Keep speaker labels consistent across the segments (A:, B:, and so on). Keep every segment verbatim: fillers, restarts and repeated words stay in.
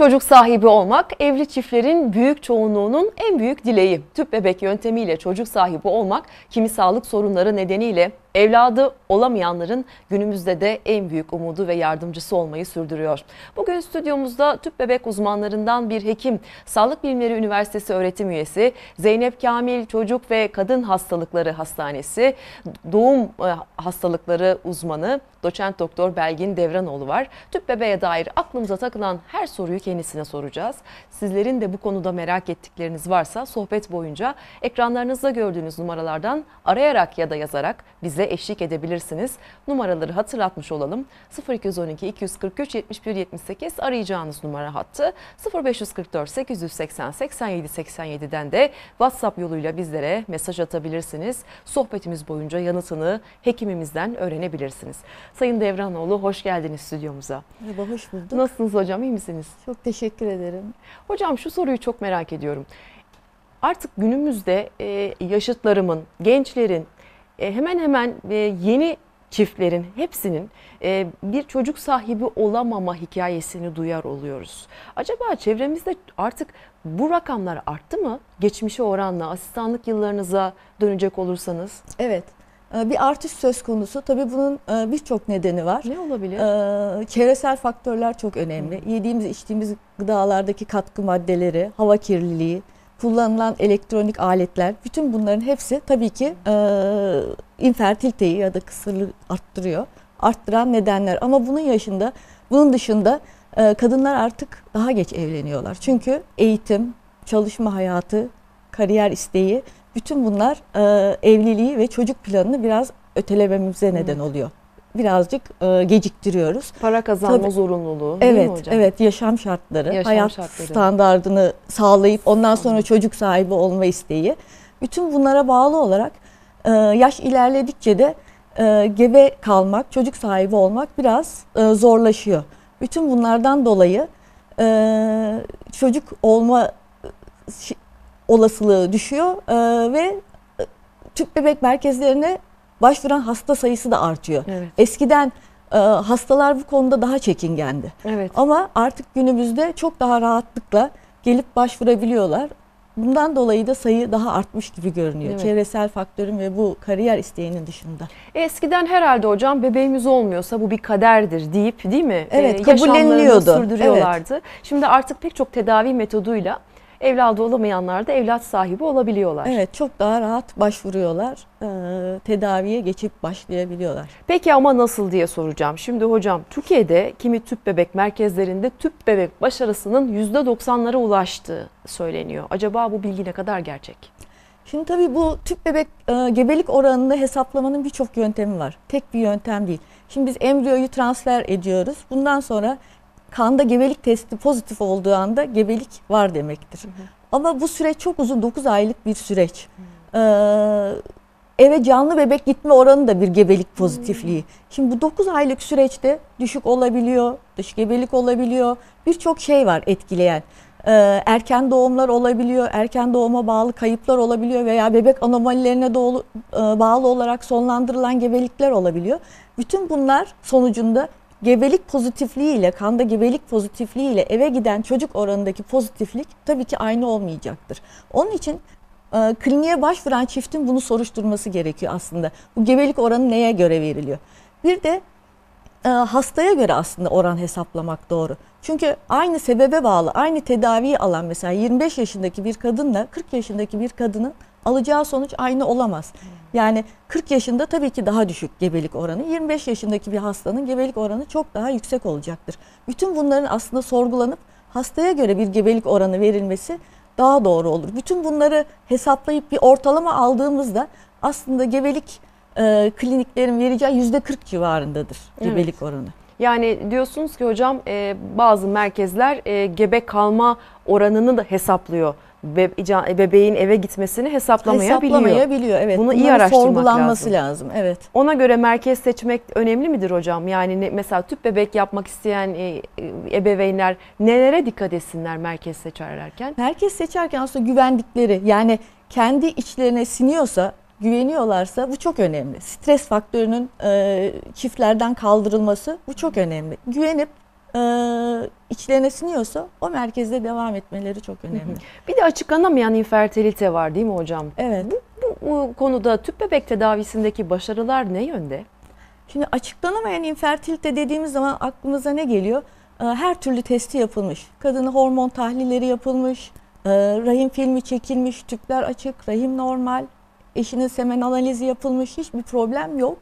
A: Çocuk sahibi olmak evli çiftlerin büyük çoğunluğunun en büyük dileği. Tüp bebek yöntemiyle çocuk sahibi olmak kimi sağlık sorunları nedeniyle evladı olamayanların günümüzde de en büyük umudu ve yardımcısı olmayı sürdürüyor. Bugün stüdyomuzda tüp bebek uzmanlarından bir hekim, Sağlık Bilimleri Üniversitesi öğretim üyesi, Zeynep Kamil Çocuk ve Kadın Hastalıkları Hastanesi doğum hastalıkları uzmanı doçent doktor Belgin Devranoğlu var. Tüp bebeğe dair aklımıza takılan her soruyu kendisine soracağız. Sizlerin de bu konuda merak ettikleriniz varsa sohbet boyunca ekranlarınızda gördüğünüz numaralardan arayarak ya da yazarak bize eşlik edebilirsiniz. Numaraları hatırlatmış olalım. sıfır iki on iki iki yüz kırk üç yetmiş bir yetmiş sekiz arayacağınız numara hattı. sıfır beş yüz kırk dört sekiz yüz seksen seksen yedi seksen yedi'den de WhatsApp yoluyla bizlere mesaj atabilirsiniz. Sohbetimiz boyunca yanıtını hekimimizden öğrenebilirsiniz. Sayın Devranoğlu, hoş geldiniz stüdyomuza.
B: Merhaba, hoş bulduk.
A: Nasılsınız hocam, iyi misiniz?
B: Çok teşekkür ederim.
A: Hocam şu soruyu çok merak ediyorum. Artık günümüzde yaşıtlarımın, gençlerin, hemen hemen yeni çiftlerin hepsinin bir çocuk sahibi olamama hikayesini duyar oluyoruz. Acaba çevremizde artık bu rakamlar arttı mı? Geçmişe oranla, asistanlık yıllarınıza dönecek olursanız.
B: Evet. Bir artış söz konusu. Tabii bunun birçok nedeni var.
A: Ne olabilir?
B: Çevresel faktörler çok önemli. Hmm. Yediğimiz, içtiğimiz gıdalardaki katkı maddeleri, hava kirliliği, kullanılan elektronik aletler, bütün bunların hepsi tabii ki infertiliteyi ya da kısırlığı arttırıyor. Arttıran nedenler. Ama bunun yaşında, bunun dışında kadınlar artık daha geç evleniyorlar. Çünkü eğitim, çalışma hayatı, kariyer isteği, bütün bunlar e, evliliği ve çocuk planını biraz ötelememize hmm. neden oluyor. Birazcık e, geciktiriyoruz.
A: Para kazanma
B: Tabii,
A: zorunluluğu değil
B: evet,
A: mi hocam?
B: Evet, yaşam şartları,
A: yaşam
B: hayat
A: şartları.
B: standardını sağlayıp ondan sonra çocuk sahibi olma isteği. Bütün bunlara bağlı olarak e, yaş ilerledikçe de e, gebe kalmak, çocuk sahibi olmak biraz e, zorlaşıyor. Bütün bunlardan dolayı e, çocuk olma olasılığı düşüyor ee, ve tüp bebek merkezlerine başvuran hasta sayısı da artıyor.
A: Evet.
B: Eskiden e, hastalar bu konuda daha çekingendi.
A: Evet.
B: Ama artık günümüzde çok daha rahatlıkla gelip başvurabiliyorlar. Bundan dolayı da sayı daha artmış gibi görünüyor. Evet. Çevresel faktörün ve bu kariyer isteğinin dışında.
A: Eskiden herhalde hocam bebeğimiz olmuyorsa bu bir kaderdir deyip değil mi?
B: Evet,
A: ee,
B: kabulleniliyordu.
A: Yaşamlarını sürdürüyorlardı.
B: Evet.
A: Şimdi artık pek çok tedavi metoduyla evladı olamayanlar da evlat sahibi olabiliyorlar.
B: Evet, çok daha rahat başvuruyorlar. Ee, tedaviye geçip başlayabiliyorlar.
A: Peki ama nasıl diye soracağım. Şimdi hocam Türkiye'de kimi tüp bebek merkezlerinde tüp bebek başarısının yüzde doksanlara ulaştığı söyleniyor. Acaba bu bilgi ne kadar gerçek?
B: Şimdi tabii bu tüp bebek e, gebelik oranını hesaplamanın birçok yöntemi var. Tek bir yöntem değil. Şimdi biz embriyoyu transfer ediyoruz. Bundan sonra kanda gebelik testi pozitif olduğu anda gebelik var demektir. Hı hı. Ama bu süreç çok uzun, dokuz aylık bir süreç. Hı. Ee, eve canlı bebek gitme oranı da bir gebelik pozitifliği. Hı. Şimdi bu dokuz aylık süreçte düşük olabiliyor, dış gebelik olabiliyor. Birçok şey var etkileyen. Ee, erken doğumlar olabiliyor, erken doğuma bağlı kayıplar olabiliyor veya bebek anomalilerine doğru, e, bağlı olarak sonlandırılan gebelikler olabiliyor. Bütün bunlar sonucunda gebelik pozitifliği ile, kanda gebelik pozitifliği ile eve giden çocuk oranındaki pozitiflik tabii ki aynı olmayacaktır. Onun için e, kliniğe başvuran çiftin bunu soruşturması gerekiyor aslında. Bu gebelik oranı neye göre veriliyor? Bir de e, hastaya göre aslında oran hesaplamak doğru. Çünkü aynı sebebe bağlı, aynı tedaviyi alan mesela yirmi beş yaşındaki bir kadınla kırk yaşındaki bir kadının alacağı sonuç aynı olamaz. Yani kırk yaşında tabii ki daha düşük gebelik oranı, yirmi beş yaşındaki bir hastanın gebelik oranı çok daha yüksek olacaktır. Bütün bunların aslında sorgulanıp hastaya göre bir gebelik oranı verilmesi daha doğru olur. Bütün bunları hesaplayıp bir ortalama aldığımızda aslında gebelik e, kliniklerin vereceği yüzde kırk civarındadır gebelik evet. oranı.
A: Yani diyorsunuz ki hocam e, bazı merkezler e, gebe kalma oranını da hesaplıyor. Be, bebeğin eve gitmesini hesaplamayabiliyor.
B: Hesaplamayabiliyor, evet.
A: Bunu
B: Bunların
A: iyi araştırmak
B: sorgulanması
A: lazım.
B: lazım. Evet.
A: Ona göre merkez seçmek önemli midir hocam? Yani ne, mesela tüp bebek yapmak isteyen e, ebeveynler nelere dikkat etsinler merkez seçerlerken?
B: Merkez seçerken aslında güvendikleri, yani kendi içlerine siniyorsa, güveniyorlarsa bu çok önemli. Stres faktörünün e, çiftlerden kaldırılması bu çok önemli. Güvenip e, içlerine siniyorsa o merkezde devam etmeleri çok önemli.
A: Bir de açıklanamayan infertilite var değil mi hocam?
B: Evet.
A: Bu, bu konuda tüp bebek tedavisindeki başarılar ne yönde?
B: Şimdi açıklanamayan infertilite dediğimiz zaman aklımıza ne geliyor? Her türlü testi yapılmış. Kadına hormon tahlilleri yapılmış, rahim filmi çekilmiş, tüpler açık, rahim normal, eşinin semen analizi yapılmış, hiçbir problem yok.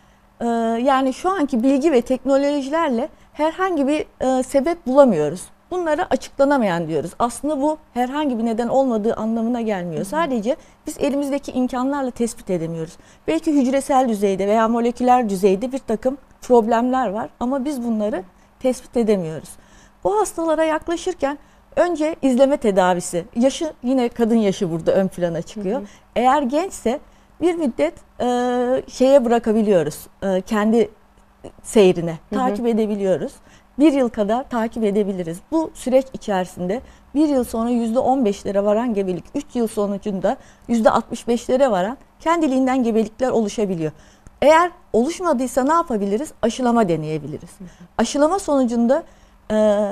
B: Yani şu anki bilgi ve teknolojilerle herhangi bir sebep bulamıyoruz. Bunlara açıklanamayan diyoruz. Aslında bu herhangi bir neden olmadığı anlamına gelmiyor. Sadece biz elimizdeki imkanlarla tespit edemiyoruz. Belki hücresel düzeyde veya moleküler düzeyde bir takım problemler var ama biz bunları tespit edemiyoruz. Bu hastalara yaklaşırken önce izleme tedavisi, yaşı yine kadın yaşı burada ön plana çıkıyor. Hı hı. Eğer gençse bir müddet e, şeye bırakabiliyoruz, e, kendi seyrine hı hı. takip edebiliyoruz. Bir yıl kadar takip edebiliriz. Bu süreç içerisinde bir yıl sonra yüzde on beşlere varan gebelik, üç yıl sonucunda yüzde altmış beşlere varan kendiliğinden gebelikler oluşabiliyor. Eğer oluşmadıysa ne yapabiliriz? Aşılama deneyebiliriz. Hı hı. Aşılama sonucunda e,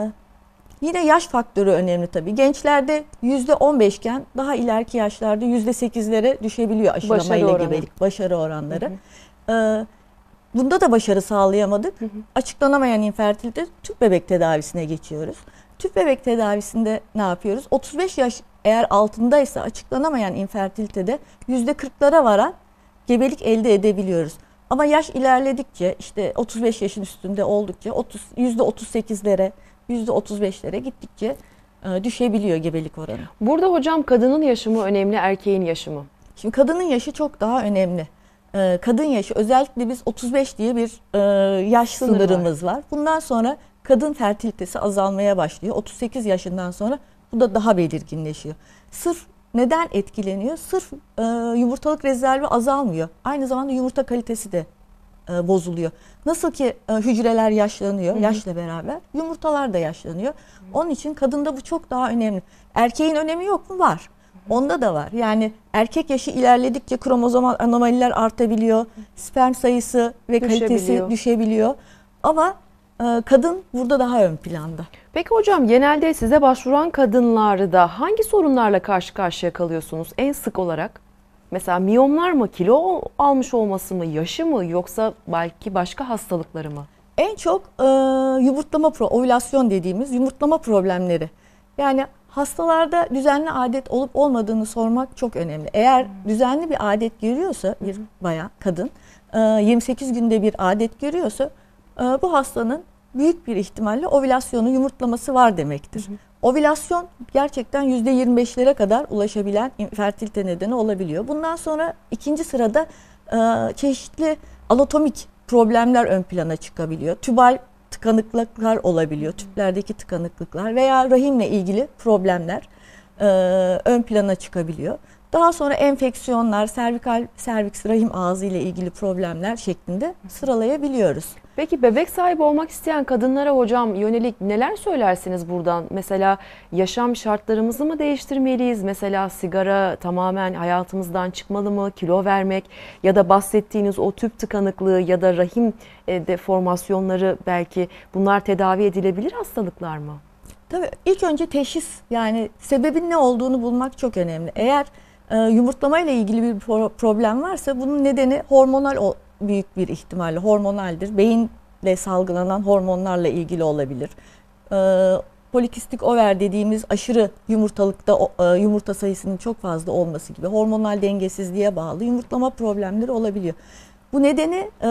B: yine yaş faktörü önemli tabii. Gençlerde yüzde on beş iken daha ileriki yaşlarda yüzde sekizlere düşebiliyor aşılama başarı ile oranı. Gebelik başarı oranları. Hı hı. E, bunda da başarı sağlayamadık. Hı hı. Açıklanamayan infertilite tüp bebek tedavisine geçiyoruz. Tüp bebek tedavisinde ne yapıyoruz? otuz beş yaş eğer altındaysa açıklanamayan infertilitede yüzde kırklara varan gebelik elde edebiliyoruz. Ama yaş ilerledikçe işte otuz beş yaşın üstünde oldukça yüzde otuz sekizlere, yüzde otuz beşlere gittikçe e, düşebiliyor gebelik oranı.
A: Burada hocam kadının yaşı mı önemli, erkeğin yaşı mı?
B: Şimdi kadının yaşı çok daha önemli. E, kadın yaşı özellikle biz otuz beş diye bir e, yaş Sınır sınırımız var. var. Bundan sonra kadın fertilitesi azalmaya başlıyor. otuz sekiz yaşından sonra bu da daha belirginleşiyor. Sırf neden etkileniyor? Sırf e, yumurtalık rezervi azalmıyor. Aynı zamanda yumurta kalitesi de e, bozuluyor. Nasıl ki e, hücreler yaşlanıyor, hı hı. yaşla beraber yumurtalar da yaşlanıyor. Hı hı. Onun için kadında bu çok daha önemli. Erkeğin önemi yok mu? Var. Hı hı. Onda da var. Yani erkek yaşı ilerledikçe kromozomal anomaliler artabiliyor. Hı hı. Sperm sayısı ve kalitesi düşebiliyor. Ama e, kadın burada daha ön planda.
A: Peki hocam genelde size başvuran kadınlarda hangi sorunlarla karşı karşıya kalıyorsunuz en sık olarak? Mesela miyomlar mı, kilo almış olması mı, yaşı mı yoksa belki başka hastalıkları mı?
B: En çok e, yumurtlama, ovülasyon dediğimiz yumurtlama problemleri. Yani hastalarda düzenli adet olup olmadığını sormak çok önemli. Eğer hmm. düzenli bir adet görüyorsa bir bayan, kadın e, yirmi sekiz günde bir adet görüyorsa e, bu hastanın büyük bir ihtimalle ovülasyonu, yumurtlaması var demektir. Hı hı. Ovülasyon gerçekten yüzde yirmi beşlere kadar ulaşabilen infertilite nedeni olabiliyor. Bundan sonra ikinci sırada e, çeşitli anatomik problemler ön plana çıkabiliyor. Tübal tıkanıklıklar olabiliyor, tüplerdeki tıkanıklıklar veya rahimle ilgili problemler e, ön plana çıkabiliyor. Daha sonra enfeksiyonlar, servikal, serviks, rahim ağzı ile ilgili problemler şeklinde sıralayabiliyoruz.
A: Peki bebek sahibi olmak isteyen kadınlara hocam yönelik neler söylersiniz buradan? Mesela yaşam şartlarımızı mı değiştirmeliyiz? Mesela sigara tamamen hayatımızdan çıkmalı mı? Kilo vermek ya da bahsettiğiniz o tüp tıkanıklığı ya da rahim deformasyonları belki bunlar tedavi edilebilir hastalıklar mı?
B: Tabii ilk önce teşhis, yani sebebin ne olduğunu bulmak çok önemli. Eğer e, yumurtlama ile ilgili bir problem varsa bunun nedeni hormonal büyük bir ihtimalle hormonaldir. Beyinle salgılanan hormonlarla ilgili olabilir. E, polikistik over dediğimiz aşırı yumurtalıkta e, yumurta sayısının çok fazla olması gibi hormonal dengesizliğe bağlı yumurtlama problemleri olabiliyor. Bu nedeni e,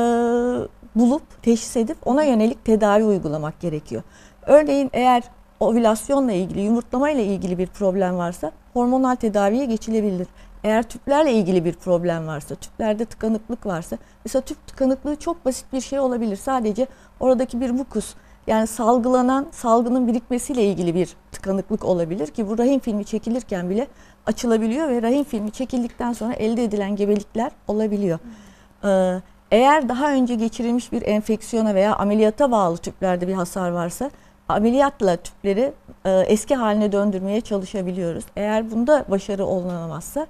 B: bulup teşhis edip ona yönelik tedavi uygulamak gerekiyor. Örneğin eğer ovülasyonla ilgili, yumurtlama ile ilgili bir problem varsa hormonal tedaviye geçilebilir. Eğer tüplerle ilgili bir problem varsa, tüplerde tıkanıklık varsa, mesela tüp tıkanıklığı çok basit bir şey olabilir. Sadece oradaki bir mukus, yani salgılanan salgının birikmesiyle ilgili bir tıkanıklık olabilir ki bu rahim filmi çekilirken bile açılabiliyor ve rahim filmi çekildikten sonra elde edilen gebelikler olabiliyor. Ee, eğer daha önce geçirilmiş bir enfeksiyona veya ameliyata bağlı tüplerde bir hasar varsa, ameliyatla tüpleri e, eski haline döndürmeye çalışabiliyoruz. Eğer bunda başarı olunamazsa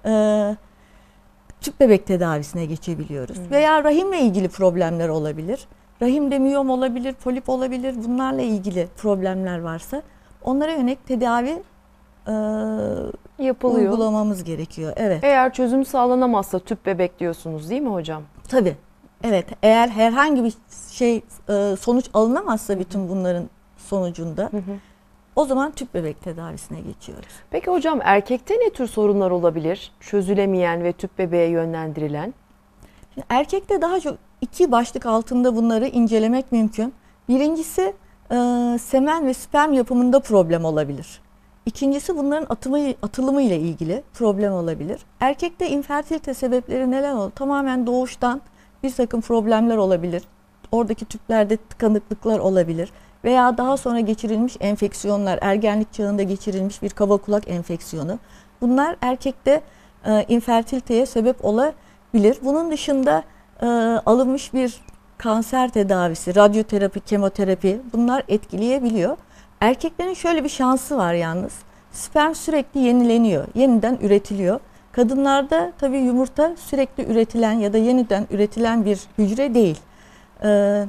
B: e, tüp bebek tedavisine geçebiliyoruz. Hmm. Veya rahimle ilgili problemler olabilir. rahimde miyom olabilir, polip olabilir, bunlarla ilgili problemler varsa onlara yönelik tedavi e,
A: Yapılıyor.
B: uygulamamız gerekiyor. Evet.
A: Eğer çözüm sağlanamazsa tüp bebek diyorsunuz değil mi hocam?
B: Tabii. Evet. Eğer herhangi bir şey e, sonuç alınamazsa bütün bunların sonucunda
A: Hı hı.
B: o zaman tüp bebek tedavisine geçiyoruz.
A: Peki hocam erkekte ne tür sorunlar olabilir? Çözülemeyen ve tüp bebeğe yönlendirilen?
B: Şimdi erkekte daha çok iki başlık altında bunları incelemek mümkün. Birincisi e, semen ve sperm yapımında problem olabilir. İkincisi bunların atımı, atılımı ile ilgili problem olabilir. Erkekte infertilite sebepleri neler olur? Tamamen doğuştan bir takım problemler olabilir. Oradaki tüplerde tıkanıklıklar olabilir. Veya daha sonra geçirilmiş enfeksiyonlar, ergenlik çağında geçirilmiş bir kaba kulak enfeksiyonu. Bunlar erkekte e, infertiliteye sebep olabilir. Bunun dışında e, alınmış bir kanser tedavisi, radyoterapi, kemoterapi bunlar etkileyebiliyor. Erkeklerin şöyle bir şansı var yalnız. Sperm sürekli yenileniyor, yeniden üretiliyor. Kadınlarda tabii yumurta sürekli üretilen ya da yeniden üretilen bir hücre değil. Ee,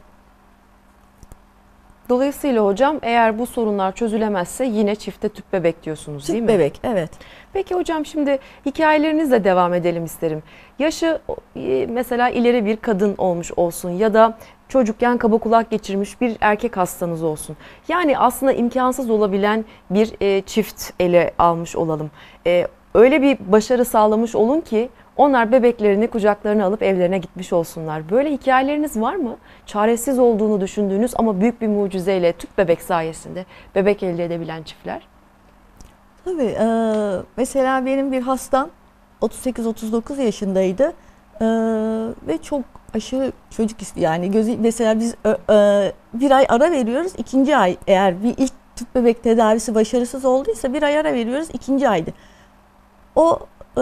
A: Dolayısıyla hocam eğer bu sorunlar çözülemezse yine çifte tüp bebek diyorsunuz değil
B: tüp
A: mi?
B: bebek, evet.
A: Peki hocam şimdi hikayelerinizle devam edelim isterim. Yaşı e, mesela ileri bir kadın olmuş olsun ya da çocukken kaba kulak geçirmiş bir erkek hastanız olsun. Yani aslında imkansız olabilen bir e, çift ele almış olalım. E, öyle bir başarı sağlamış olun ki onlar bebeklerini kucaklarına alıp evlerine gitmiş olsunlar. Böyle hikayeleriniz var mı? Çaresiz olduğunu düşündüğünüz ama büyük bir mucizeyle tüp bebek sayesinde bebek elde edebilen çiftler.
B: Tabii. E, mesela benim bir hastam otuz sekiz otuz dokuz yaşındaydı e, ve çok aşırı çocuk istiyor. Yani gözü, mesela biz e, e, bir ay ara veriyoruz. İkinci ay eğer bir ilk tüp bebek tedavisi başarısız olduysa bir ay ara veriyoruz. İkinci aydı. O e,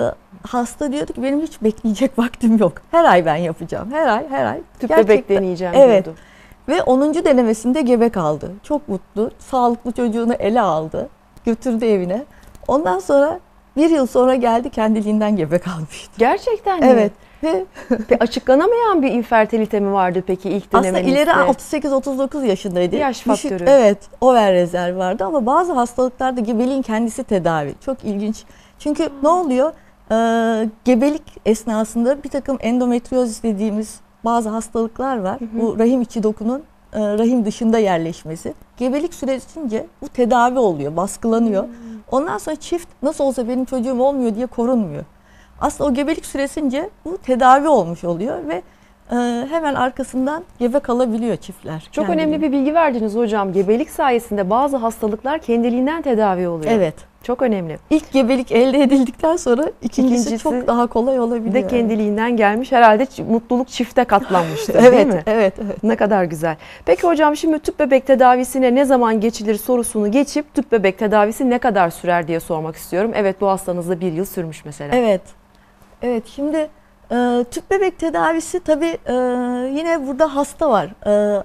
B: hasta diyordu ki benim hiç bekleyecek vaktim yok. Her ay ben yapacağım. Her ay her ay.
A: Tüp
B: Gerçekten,
A: bebek deneyeceğim
B: evet.
A: diyordu.
B: Ve onuncu denemesinde gebe kaldı. Çok mutlu. Sağlıklı çocuğunu ele aldı. Götürdü evine. Ondan sonra bir yıl sonra geldi kendiliğinden gebe kalmıştı.
A: Gerçekten mi?
B: Evet. Ve
A: Ve açıklanamayan bir infertilite mi vardı peki ilk
B: aslında
A: denemenizde?
B: ileri otuz sekiz otuz dokuz yaşındaydı.
A: Yaş
B: Düşük,
A: faktörü.
B: evet, over rezervi vardı ama bazı hastalıklarda gebeliğin kendisi tedavi. Çok ilginç. Çünkü ne oluyor? Ee, gebelik esnasında bir takım endometriozis dediğimiz bazı hastalıklar var.
A: Hı hı.
B: Bu rahim içi dokunun e, rahim dışında yerleşmesi. Gebelik sürecince bu tedavi oluyor, baskılanıyor.
A: Hmm.
B: Ondan sonra çift nasıl olsa benim çocuğum olmuyor diye korunmuyor. Aslında o gebelik süresince bu tedavi olmuş oluyor ve e, hemen arkasından gebe kalabiliyor çiftler.
A: Çok
B: kendiliğinden.
A: önemli bir bilgi verdiniz hocam. Gebelik sayesinde bazı hastalıklar kendiliğinden tedavi oluyor.
B: Evet.
A: Çok önemli.
B: İlk gebelik elde edildikten sonra ikincisi,
A: İkincisi
B: çok daha kolay olabiliyor.
A: Bir de kendiliğinden gelmiş. Herhalde ç- mutluluk çifte katlanmıştır değil
B: Evet,
A: mi?
B: evet, evet.
A: Ne kadar güzel. Peki hocam şimdi tüp bebek tedavisine ne zaman geçilir sorusunu geçip tüp bebek tedavisi ne kadar sürer diye sormak istiyorum. Evet, bu hastanızda bir yıl sürmüş mesela.
B: Evet. Evet, şimdi e, tüp bebek tedavisi tabii e, yine burada hasta var. E,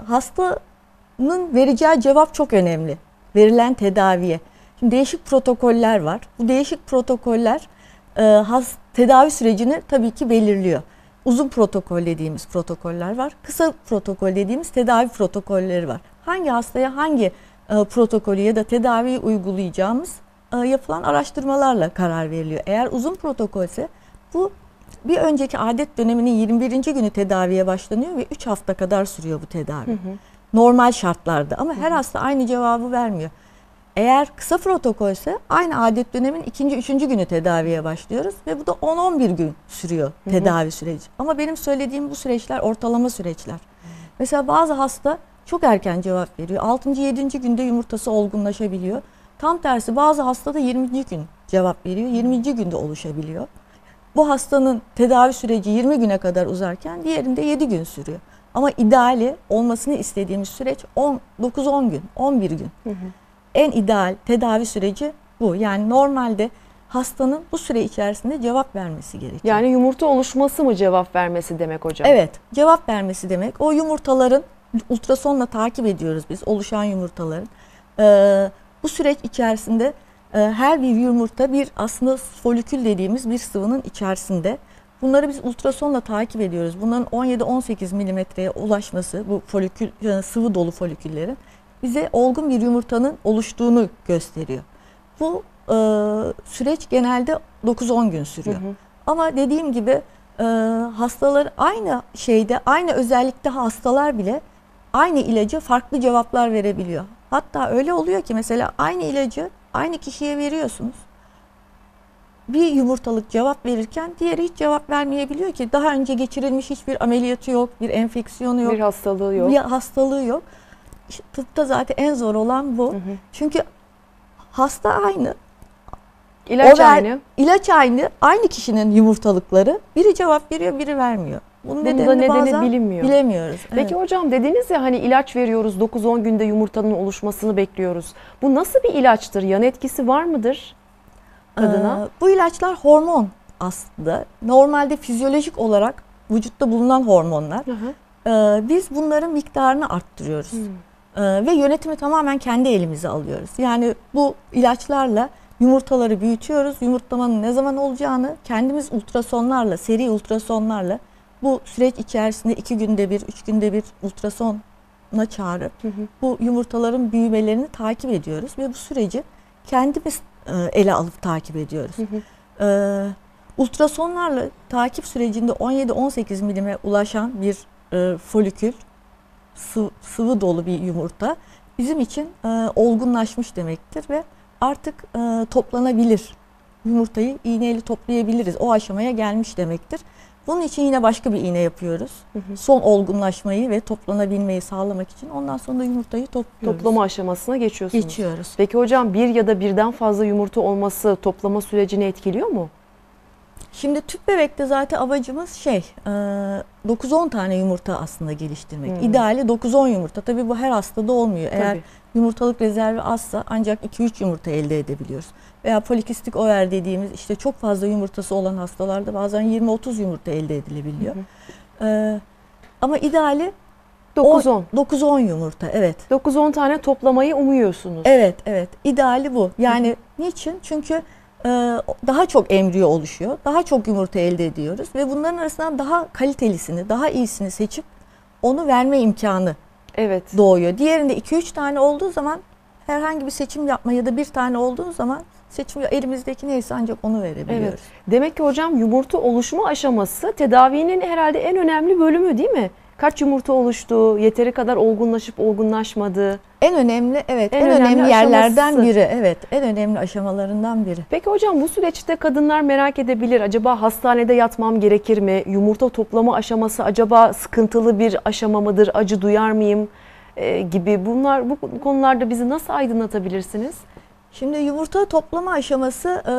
B: hastanın vereceği cevap çok önemli. Verilen tedaviye. Şimdi değişik protokoller var. Bu değişik protokoller e, has, tedavi sürecini tabii ki belirliyor. Uzun protokol dediğimiz protokoller var. Kısa protokol dediğimiz tedavi protokolleri var. Hangi hastaya hangi e, protokolü ya da tedaviyi uygulayacağımız e, yapılan araştırmalarla karar veriliyor. Eğer uzun protokolse bu bir önceki adet döneminin yirmi birinci günü tedaviye başlanıyor ve üç hafta kadar sürüyor bu tedavi. Hı hı. Normal şartlarda ama her hasta aynı cevabı vermiyor. Eğer kısa protokolse aynı adet dönemin ikinci, üçüncü günü tedaviye başlıyoruz ve bu da on on bir gün sürüyor tedavi hı hı. süreci. Ama benim söylediğim bu süreçler ortalama süreçler. Hı. Mesela bazı hasta çok erken cevap veriyor. altıncı yedinci günde yumurtası olgunlaşabiliyor. Tam tersi bazı hasta da yirminci gün cevap veriyor. yirminci günde oluşabiliyor. Bu hastanın tedavi süreci yirmi güne kadar uzarken diğerinde yedi gün sürüyor. Ama ideali olmasını istediğimiz süreç dokuz on gün, on bir gün. Hı hı. En ideal tedavi süreci bu. Yani normalde hastanın bu süre içerisinde cevap vermesi gerekiyor.
A: Yani yumurta oluşması mı cevap vermesi demek hocam?
B: Evet, cevap vermesi demek. O yumurtaların ultrasonla takip ediyoruz biz oluşan yumurtaların. Ee, bu süreç içerisinde e, her bir yumurta bir aslında folikül dediğimiz bir sıvının içerisinde. Bunları biz ultrasonla takip ediyoruz. Bunların on yedi on sekiz milimetreye ulaşması, bu folikül, yani sıvı dolu foliküllerin bize olgun bir yumurtanın oluştuğunu gösteriyor. Bu e, süreç genelde dokuz on gün sürüyor. Hı hı. Ama dediğim gibi e, hastalar aynı şeyde, aynı özellikte hastalar bile aynı ilacı farklı cevaplar verebiliyor. Hatta öyle oluyor ki mesela aynı ilacı aynı kişiye veriyorsunuz. Bir yumurtalık cevap verirken diğeri hiç cevap vermeyebiliyor ki. Daha önce geçirilmiş hiçbir ameliyatı yok, bir enfeksiyonu yok.
A: Bir hastalığı yok.
B: Bir hastalığı yok. İşte tıpta zaten en zor olan bu. Hı hı. Çünkü hasta aynı.
A: İlaç
B: ver,
A: aynı.
B: İlaç aynı. Aynı kişinin yumurtalıkları. Biri cevap veriyor, biri vermiyor.
A: Bunun nedenini, nedeni bazen bilinmiyor.
B: Bilemiyoruz.
A: Peki
B: evet.
A: hocam dediniz ya hani ilaç veriyoruz, dokuz on günde yumurtanın oluşmasını bekliyoruz. Bu nasıl bir ilaçtır? Yan etkisi var mıdır kadına?
B: Ee, bu ilaçlar hormon aslında. Normalde fizyolojik olarak vücutta bulunan hormonlar. Hı hı. Ee, biz bunların miktarını arttırıyoruz. Hı. Ee, ve yönetimi tamamen kendi elimize alıyoruz. Yani bu ilaçlarla yumurtaları büyütüyoruz. Yumurtlamanın ne zaman olacağını kendimiz ultrasonlarla, seri ultrasonlarla bu süreç içerisinde iki günde bir, üç günde bir ultrasona çağırıp hı hı. bu yumurtaların büyümelerini takip ediyoruz. Ve bu süreci kendimiz ele alıp takip ediyoruz. Hı hı. Ee, ultrasonlarla takip sürecinde on yedi on sekiz milime ulaşan bir e, folikül, sıvı, sıvı dolu bir yumurta bizim için e, olgunlaşmış demektir ve artık e, toplanabilir. Yumurtayı iğneyle toplayabiliriz. O aşamaya gelmiş demektir. Bunun için yine başka bir iğne yapıyoruz. Hı hı. Son olgunlaşmayı ve toplanabilmeyi sağlamak için. Ondan sonra da yumurtayı topluyoruz.
A: Toplama aşamasına geçiyorsunuz.
B: Geçiyoruz.
A: Peki hocam bir ya da birden fazla yumurta olması toplama sürecini etkiliyor mu?
B: Şimdi tüp bebekte zaten amacımız şey dokuz on tane yumurta aslında geliştirmek. Hmm. İdeali dokuz on yumurta. Tabii bu her hastada olmuyor. Eğer Tabii. yumurtalık rezervi azsa ancak iki üç yumurta elde edebiliyoruz. Veya polikistik over dediğimiz işte çok fazla yumurtası olan hastalarda bazen yirmi otuz yumurta elde edilebiliyor. Hmm. Ee, ama ideali
A: dokuz on.
B: dokuz on yumurta, evet.
A: dokuz on tane toplamayı umuyorsunuz.
B: Evet, evet. İdeali bu. Yani hmm. niçin? Çünkü daha çok embriyo oluşuyor. Daha çok yumurta elde ediyoruz ve bunların arasından daha kalitelisini, daha iyisini seçip onu verme imkanı evet. doğuyor. Diğerinde iki üç tane olduğu zaman herhangi bir seçim yapma ya da bir tane olduğu zaman seçim elimizdeki neyse ancak onu verebiliyoruz. Evet.
A: Demek ki hocam yumurta oluşma aşaması tedavinin herhalde en önemli bölümü değil mi? Kaç yumurta oluştu, yeteri kadar olgunlaşıp olgunlaşmadı.
B: En önemli evet en, en önemli, önemli yerlerden aşaması. biri evet en önemli aşamalarından biri.
A: Peki hocam bu süreçte kadınlar merak edebilir. Acaba hastanede yatmam gerekir mi? Yumurta toplama aşaması acaba sıkıntılı bir aşama mıdır? Acı duyar mıyım? Ee, gibi bunlar bu konularda bizi nasıl aydınlatabilirsiniz?
B: Şimdi yumurta toplama aşaması e,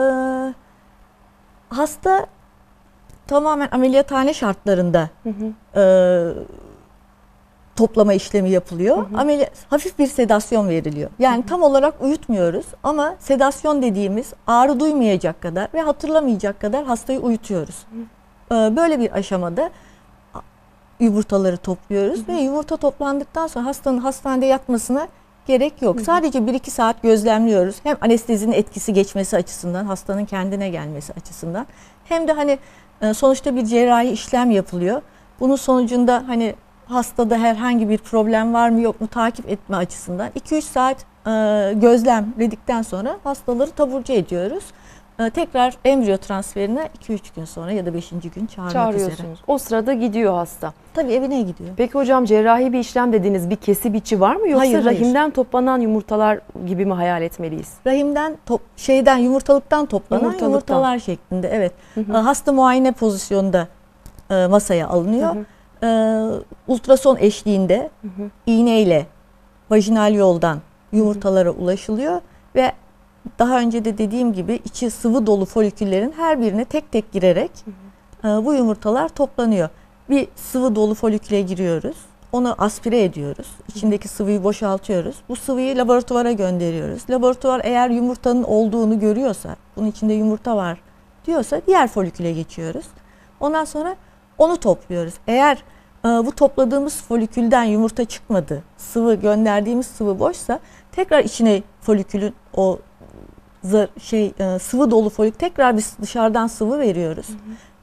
B: hasta tamamen ameliyathane şartlarında hı hı. E, toplama işlemi yapılıyor. Hı hı. Ameliyat, hafif bir sedasyon veriliyor. Yani hı hı. tam olarak uyutmuyoruz ama sedasyon dediğimiz ağrı duymayacak kadar ve hatırlamayacak kadar hastayı uyutuyoruz. Hı hı. E, böyle bir aşamada yumurtaları topluyoruz hı hı. ve yumurta toplandıktan sonra hastanın hastanede yatmasına gerek yok. Hı hı. Sadece bir iki saat gözlemliyoruz. Hem anestezinin etkisi geçmesi açısından, hastanın kendine gelmesi açısından hem de hani sonuçta bir cerrahi işlem yapılıyor. Bunun sonucunda hani hastada herhangi bir problem var mı yok mu takip etme açısından iki üç saat gözlemledikten sonra hastaları taburcu ediyoruz. Tekrar embriyo transferine iki üç gün sonra ya da beşinci gün çağırmak üzere.
A: O sırada gidiyor hasta.
B: Tabii evine gidiyor.
A: Peki hocam cerrahi bir işlem dediniz. Bir kesi biçi var mı yoksa hayır, rahimden hayır. toplanan yumurtalar gibi mi hayal etmeliyiz?
B: Rahimden top, şeyden yumurtalıktan toplanan yumurtalıktan. yumurtalar şeklinde evet. Hı hı. Hasta muayene pozisyonda e, masaya alınıyor. Hı hı. E, ultrason eşliğinde hı hı. iğneyle vajinal yoldan yumurtalara hı hı. ulaşılıyor ve daha önce de dediğim gibi içi sıvı dolu foliküllerin her birine tek tek girerek hı hı. bu yumurtalar toplanıyor. Bir sıvı dolu foliküle giriyoruz. Onu aspire ediyoruz. İçindeki sıvıyı boşaltıyoruz. Bu sıvıyı laboratuvara gönderiyoruz. Laboratuvar eğer yumurtanın olduğunu görüyorsa, bunun içinde yumurta var diyorsa diğer foliküle geçiyoruz. Ondan sonra onu topluyoruz. Eğer bu topladığımız folikülden yumurta çıkmadı, sıvı gönderdiğimiz sıvı boşsa tekrar içine folikülün o şey sıvı dolu folik tekrar biz dışarıdan sıvı veriyoruz. Hı hı.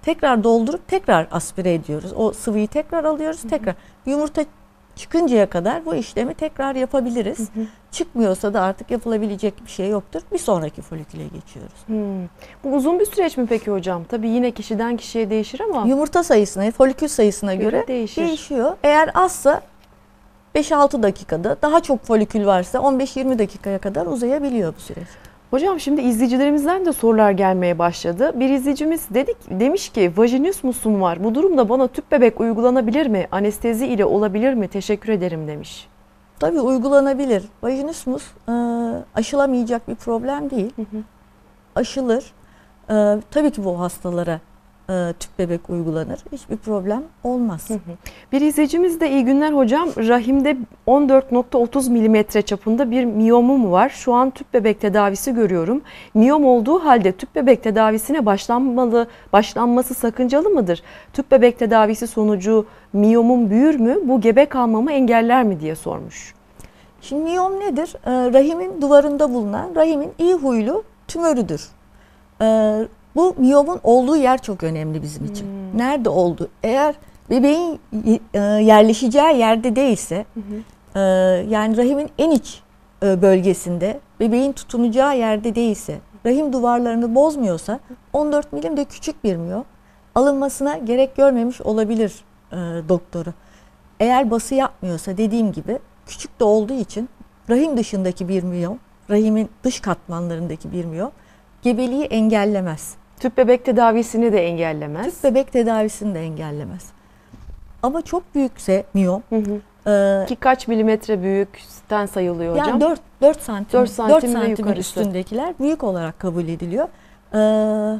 B: tekrar doldurup tekrar aspire ediyoruz. O sıvıyı tekrar alıyoruz, tekrar. Yumurta çıkıncaya kadar bu işlemi tekrar yapabiliriz. Hı hı. Çıkmıyorsa da artık yapılabilecek bir şey yoktur. Bir sonraki foliküle geçiyoruz.
A: Hmm. Bu uzun bir süreç mi peki hocam? Tabii yine kişiden kişiye değişir ama.
B: Yumurta sayısına, folikül sayısına göre, göre değişir. değişiyor. Eğer azsa beş altı dakikada, daha çok folikül varsa on beş yirmi dakikaya kadar uzayabiliyor bu süreç.
A: Hocam şimdi izleyicilerimizden de sorular gelmeye başladı. Bir izleyicimiz dedik demiş ki vajinismusum var. Bu durumda bana tüp bebek uygulanabilir mi? Anestezi ile olabilir mi? Teşekkür ederim demiş.
B: Tabii uygulanabilir. Vajinismus e, aşılamayacak bir problem değil. Hı hı. Aşılır. E, tabii ki bu hastalara e, tüp bebek uygulanır. Hiçbir problem olmaz. Hı hı.
A: Bir izleyicimiz de iyi günler hocam. Rahimde on dört nokta otuz milimetre çapında bir miyomum var. Şu an tüp bebek tedavisi görüyorum. Miyom olduğu halde tüp bebek tedavisine başlanmalı, başlanması sakıncalı mıdır? Tüp bebek tedavisi sonucu miyomum büyür mü? Bu gebe kalmamı engeller mi diye sormuş.
B: Şimdi miyom nedir? Ee, rahimin duvarında bulunan rahimin iyi huylu tümörüdür. Ee, bu miyomun olduğu yer çok önemli bizim için. Hmm. Nerede oldu? Eğer bebeğin yerleşeceği yerde değilse, hı hı. yani rahimin en iç bölgesinde, bebeğin tutunacağı yerde değilse, rahim duvarlarını bozmuyorsa on dört milim de küçük bir miyom. Alınmasına gerek görmemiş olabilir doktoru. Eğer bası yapmıyorsa dediğim gibi küçük de olduğu için rahim dışındaki bir miyom, rahimin dış katmanlarındaki bir miyom gebeliği engellemez.
A: Tüp bebek tedavisini de engellemez.
B: Tüp bebek tedavisini de engellemez. Ama çok büyükse miyom. Hı hı.
A: E, Ki kaç milimetre büyükten sayılıyor hocam?
B: Yani dört, dört santim,
A: dört santim,
B: dört santimin üstündekiler büyük olarak kabul ediliyor. Ee,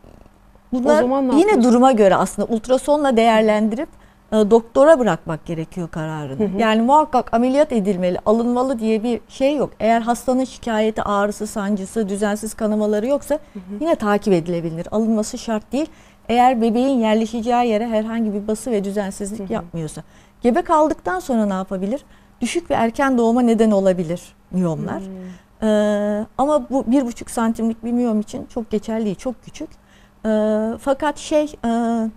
B: bunlar yine duruma göre aslında ultrasonla değerlendirip e, doktora bırakmak gerekiyor kararını. Hı hı. Yani muhakkak ameliyat edilmeli, alınmalı diye bir şey yok. Eğer hastanın şikayeti, ağrısı, sancısı, düzensiz kanamaları yoksa hı hı. yine takip edilebilir. Alınması şart değil. Eğer bebeğin yerleşeceği yere herhangi bir bası ve düzensizlik hı hı. yapmıyorsa. Gebe kaldıktan sonra ne yapabilir? Düşük ve erken doğuma neden olabilir miyomlar. Hı. Ee, ama bu bir buçuk santimlik bir miyom için çok geçerli değil, çok küçük. Ee, fakat şey e,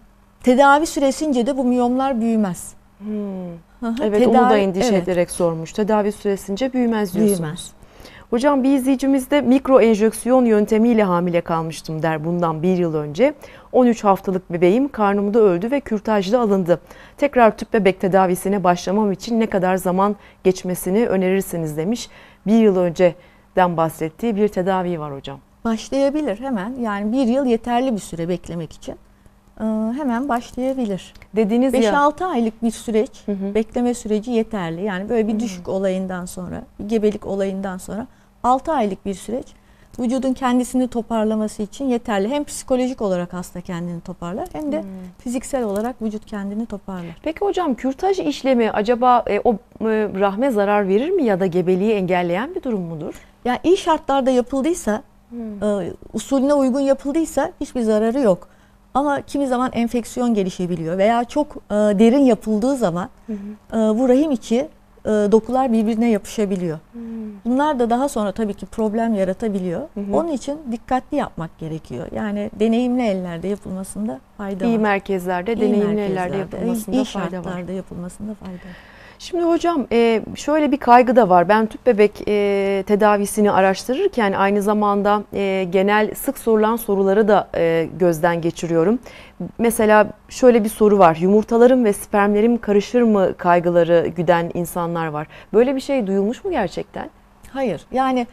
B: tedavi süresince de bu miyomlar büyümez.
A: Hmm. Evet, tedavi, onu da endişe evet. ederek sormuş. Tedavi süresince büyümez diyorsunuz. Büyümez. Hocam bir izleyicimiz de mikro enjeksiyon yöntemiyle hamile kalmıştım der bundan bir yıl önce. on üç haftalık bebeğim karnımda öldü ve kürtajda alındı. Tekrar tüp bebek tedavisine başlamam için ne kadar zaman geçmesini önerirsiniz demiş. Bir yıl önceden bahsettiği bir tedavi var hocam.
B: Başlayabilir hemen. Yani bir yıl yeterli bir süre beklemek için. Ee, hemen başlayabilir.
A: Dediğiniz
B: beş altı aylık bir süreç, hı hı. bekleme süreci yeterli. Yani böyle bir düşük hı hı. olayından sonra, bir gebelik olayından sonra altı aylık bir süreç vücudun kendisini toparlaması için yeterli. Hem psikolojik olarak hasta kendini toparlar hem de hmm. fiziksel olarak vücut kendini toparlar.
A: Peki hocam kürtaj işlemi acaba e, o e, rahme zarar verir mi ya da gebeliği engelleyen bir durum mudur?
B: Yani iyi şartlarda yapıldıysa, hmm. e, usulüne uygun yapıldıysa hiçbir zararı yok. Ama kimi zaman enfeksiyon gelişebiliyor veya çok e, derin yapıldığı zaman hı hı. E, bu rahim içi e, dokular birbirine yapışabiliyor. Hmm. Bunlar da daha sonra tabii ki problem yaratabiliyor. Hı hı. Onun için dikkatli yapmak gerekiyor. Yani deneyimli ellerde yapılmasında fayda
A: İyi
B: var.
A: merkezlerde, İyi deneyimli merkezlerde, ellerde yapılmasında
B: iyi
A: fayda var.
B: İyi şartlarda yapılmasında fayda var.
A: Şimdi hocam şöyle bir kaygı da var. Ben tüp bebek tedavisini araştırırken aynı zamanda genel sık sorulan soruları da gözden geçiriyorum. Mesela şöyle bir soru var. Yumurtalarım ve spermlerim karışır mı kaygıları güden insanlar var. Böyle bir şey duyulmuş mu gerçekten?
B: Hayır. Yani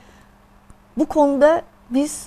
B: bu konuda biz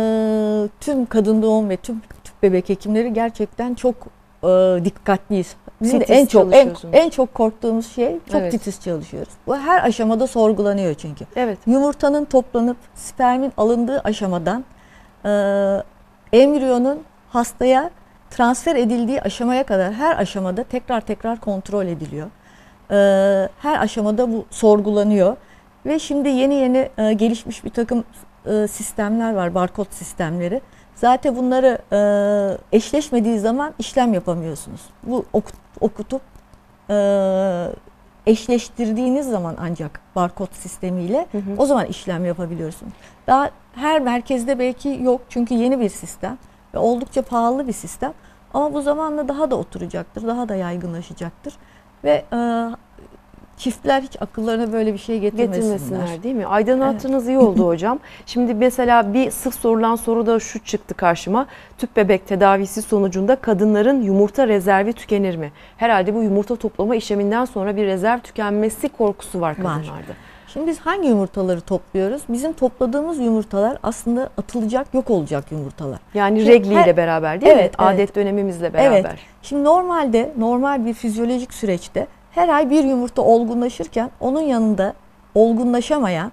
B: tüm kadın doğum ve tüm tüp bebek hekimleri gerçekten çok dikkatliyiz. Bizim de en çok en, en çok korktuğumuz şey çok evet. titiz çalışıyoruz. Bu her aşamada sorgulanıyor çünkü.
A: Evet.
B: Yumurtanın toplanıp spermin alındığı aşamadan e, embriyonun hastaya transfer edildiği aşamaya kadar her aşamada tekrar tekrar kontrol ediliyor. E, her aşamada bu sorgulanıyor ve şimdi yeni yeni e, gelişmiş bir takım e, sistemler var, barkod sistemleri. Zaten bunları e, eşleşmediği zaman işlem yapamıyorsunuz. Bu okut, okutup e, eşleştirdiğiniz zaman ancak barkod sistemiyle hı hı. o zaman işlem yapabiliyorsunuz. Daha her merkezde belki yok çünkü yeni bir sistem ve oldukça pahalı bir sistem. Ama bu zamanla daha da oturacaktır, daha da yaygınlaşacaktır. Ve e, çiftler hiç akıllarına böyle bir şey getirmesinler.
A: Getirmesinler değil mi? Aydınlattığınız evet. iyi oldu hocam. Şimdi mesela bir sık sorulan soru da şu çıktı karşıma. Tüp bebek tedavisi sonucunda kadınların yumurta rezervi tükenir mi? Herhalde bu yumurta toplama işleminden sonra bir rezerv tükenmesi korkusu var kadınlarda. Var.
B: Şimdi biz hangi yumurtaları topluyoruz? Bizim topladığımız yumurtalar aslında atılacak, yok olacak yumurtalar.
A: Yani Şimdi regli ile beraber değil
B: evet,
A: mi? Adet
B: evet.
A: dönemimizle beraber.
B: Evet. Şimdi normalde, normal bir fizyolojik süreçte her ay bir yumurta olgunlaşırken onun yanında olgunlaşamayan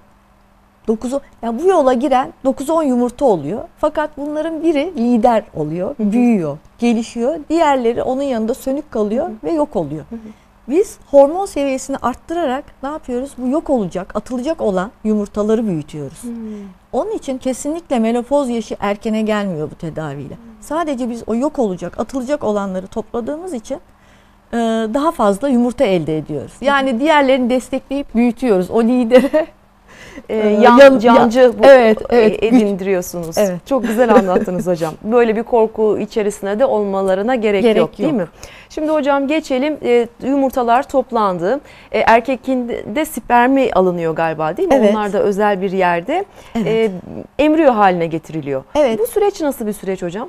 B: dokuz on, yani bu yola giren dokuz on yumurta oluyor. Fakat bunların biri lider oluyor, hı hı. büyüyor, gelişiyor. Diğerleri onun yanında sönük kalıyor hı hı. ve yok oluyor. Hı hı. Biz hormon seviyesini arttırarak ne yapıyoruz? Bu yok olacak, atılacak olan yumurtaları büyütüyoruz. Hmm. Onun için kesinlikle menopoz yaşı erkene gelmiyor bu tedaviyle. Hmm. Sadece biz o yok olacak, atılacak olanları topladığımız için e, daha fazla yumurta elde ediyoruz. Yani hmm. diğerlerini destekleyip büyütüyoruz. O lidere
A: Ee, yan, cancı bu, evet, evet, edindiriyorsunuz. Evet. Çok güzel anlattınız hocam. Böyle bir korku içerisine de olmalarına gerek, gerek yok, yok değil mi? Şimdi hocam geçelim, e, yumurtalar toplandı. E, erkekinde spermi alınıyor galiba değil mi? Evet. Onlar da özel bir yerde evet. e, embriyo haline getiriliyor. Evet. Bu süreç nasıl bir süreç hocam?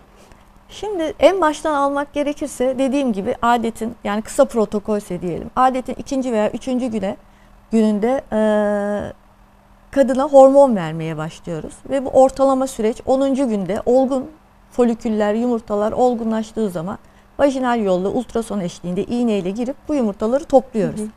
B: Şimdi en baştan almak gerekirse dediğim gibi adetin, yani kısa protokolse diyelim, adetin ikinci veya üçüncü güne gününde e, kadına hormon vermeye başlıyoruz. Ve bu ortalama süreç onuncu günde olgun foliküller, yumurtalar olgunlaştığı zaman vajinal yolla ultrason eşliğinde iğneyle girip bu yumurtaları topluyoruz. Hı hı.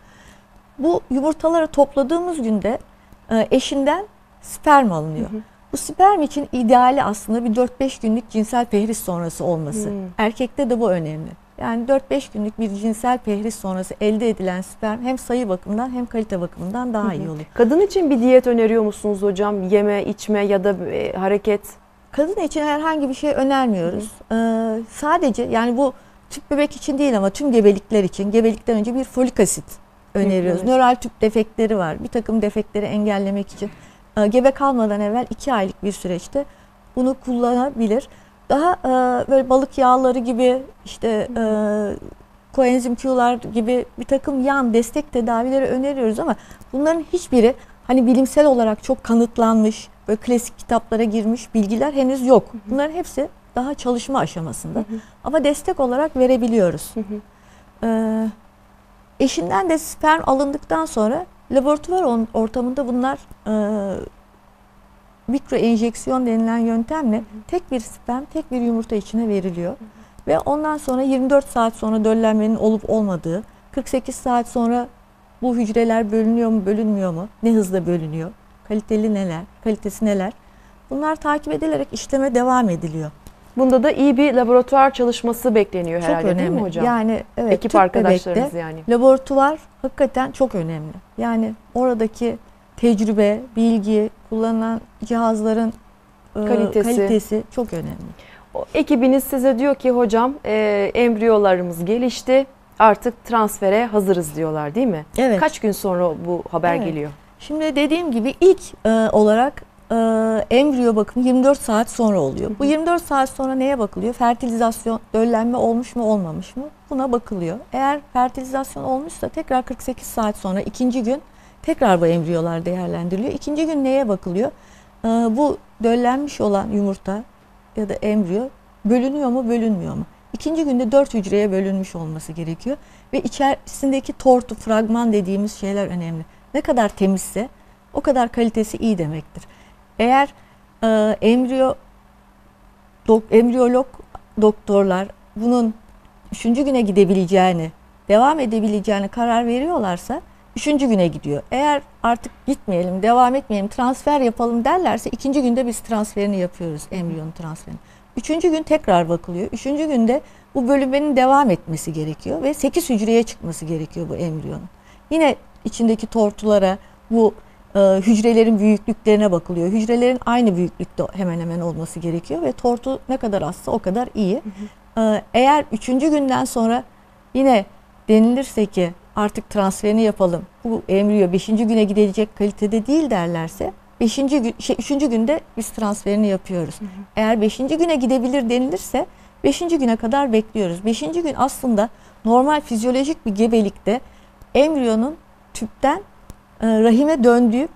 B: Bu yumurtaları topladığımız günde eşinden sperm alınıyor. Hı hı. Bu sperm için ideali aslında bir dört beş günlük cinsel pehriz sonrası olması. Hı. Erkekte de bu önemli. Yani dört beş günlük bir cinsel pehriz sonrası elde edilen sperm hem sayı bakımından hem kalite bakımından daha iyi oluyor.
A: Kadın için bir diyet öneriyor musunuz hocam? Yeme, içme ya da e, hareket?
B: Kadın için herhangi bir şey önermiyoruz. Ee, sadece yani bu tüp bebek için değil ama tüm gebelikler için gebelikten önce bir folik asit öneriyoruz. Evet. Nöral tüp defektleri var. Bir takım defektleri engellemek için e, gebe kalmadan evvel iki aylık bir süreçte bunu kullanabilir. Daha e, böyle balık yağları gibi işte e, koenzim Q'lar gibi bir takım yan destek tedavileri öneriyoruz ama bunların hiçbiri hani bilimsel olarak çok kanıtlanmış, böyle klasik kitaplara girmiş bilgiler henüz yok. Bunların hepsi daha çalışma aşamasında. Hı hı. Ama destek olarak verebiliyoruz. Hı hı. Ee, eşinden de sperm alındıktan sonra laboratuvar ortamında bunlar e, mikro enjeksiyon denilen yöntemle hı hı. tek bir sperm, tek bir yumurta içine veriliyor. Hı hı. Ve ondan sonra yirmi dört saat sonra döllenmenin olup olmadığı, kırk sekiz saat sonra bu hücreler bölünüyor mu, bölünmüyor mu, ne hızla bölünüyor, kaliteli neler, kalitesi neler, bunlar takip edilerek işleme devam ediliyor.
A: Bunda da iyi bir laboratuvar çalışması bekleniyor herhalde. Çok önemli. Değil mi hocam?
B: Yani evet,
A: ekip arkadaşlarımız yani.
B: Laboratuvar hakikaten çok önemli. Yani oradaki tecrübe, bilgi, kullanılan cihazların kalitesi, kalitesi çok önemli.
A: O, ekibiniz size diyor ki hocam e, embriyolarımız gelişti, artık transfere hazırız diyorlar değil mi?
B: Evet.
A: Kaç gün sonra bu haber evet. geliyor?
B: Şimdi dediğim gibi ilk e, olarak e, embriyo bakımı yirmi dört saat sonra oluyor. Hı hı. Bu yirmi dört saat sonra neye bakılıyor? Fertilizasyon, döllenme olmuş mu olmamış mı? Buna bakılıyor. Eğer fertilizasyon olmuşsa tekrar kırk sekiz saat sonra ikinci gün tekrar bu embriyolar değerlendiriliyor. İkinci gün neye bakılıyor? E, bu döllenmiş olan yumurta ya da embriyo bölünüyor mu, bölünmüyor mu? İkinci günde dört hücreye bölünmüş olması gerekiyor. Ve içerisindeki tortu, fragman dediğimiz şeyler önemli. Ne kadar temizse o kadar kalitesi iyi demektir. Eğer e, embriyo dok, embriyolog doktorlar bunun üçüncü güne gidebileceğini, devam edebileceğini karar veriyorlarsa üçüncü güne gidiyor. Eğer artık gitmeyelim, devam etmeyelim, transfer yapalım derlerse ikinci günde biz transferini yapıyoruz, embriyonun transferini. Üçüncü gün tekrar bakılıyor. Üçüncü günde bu bölünmenin devam etmesi gerekiyor ve sekiz hücreye çıkması gerekiyor bu embriyonun. Yine içindeki tortulara, bu e, hücrelerin büyüklüklerine bakılıyor. Hücrelerin aynı büyüklükte hemen hemen olması gerekiyor ve tortu ne kadar azsa o kadar iyi. Hı hı. E, eğer üçüncü günden sonra yine denilirse ki artık transferini yapalım, bu embriyo beşinci güne gidecek kalitede değil derlerse beşinci gün, şey, üçüncü günde biz transferini yapıyoruz. Hı hı. Eğer beşinci güne gidebilir denilirse beşinci güne kadar bekliyoruz. beşinci gün aslında normal fizyolojik bir gebelikte embriyonun tüpten e, rahime döndüğü,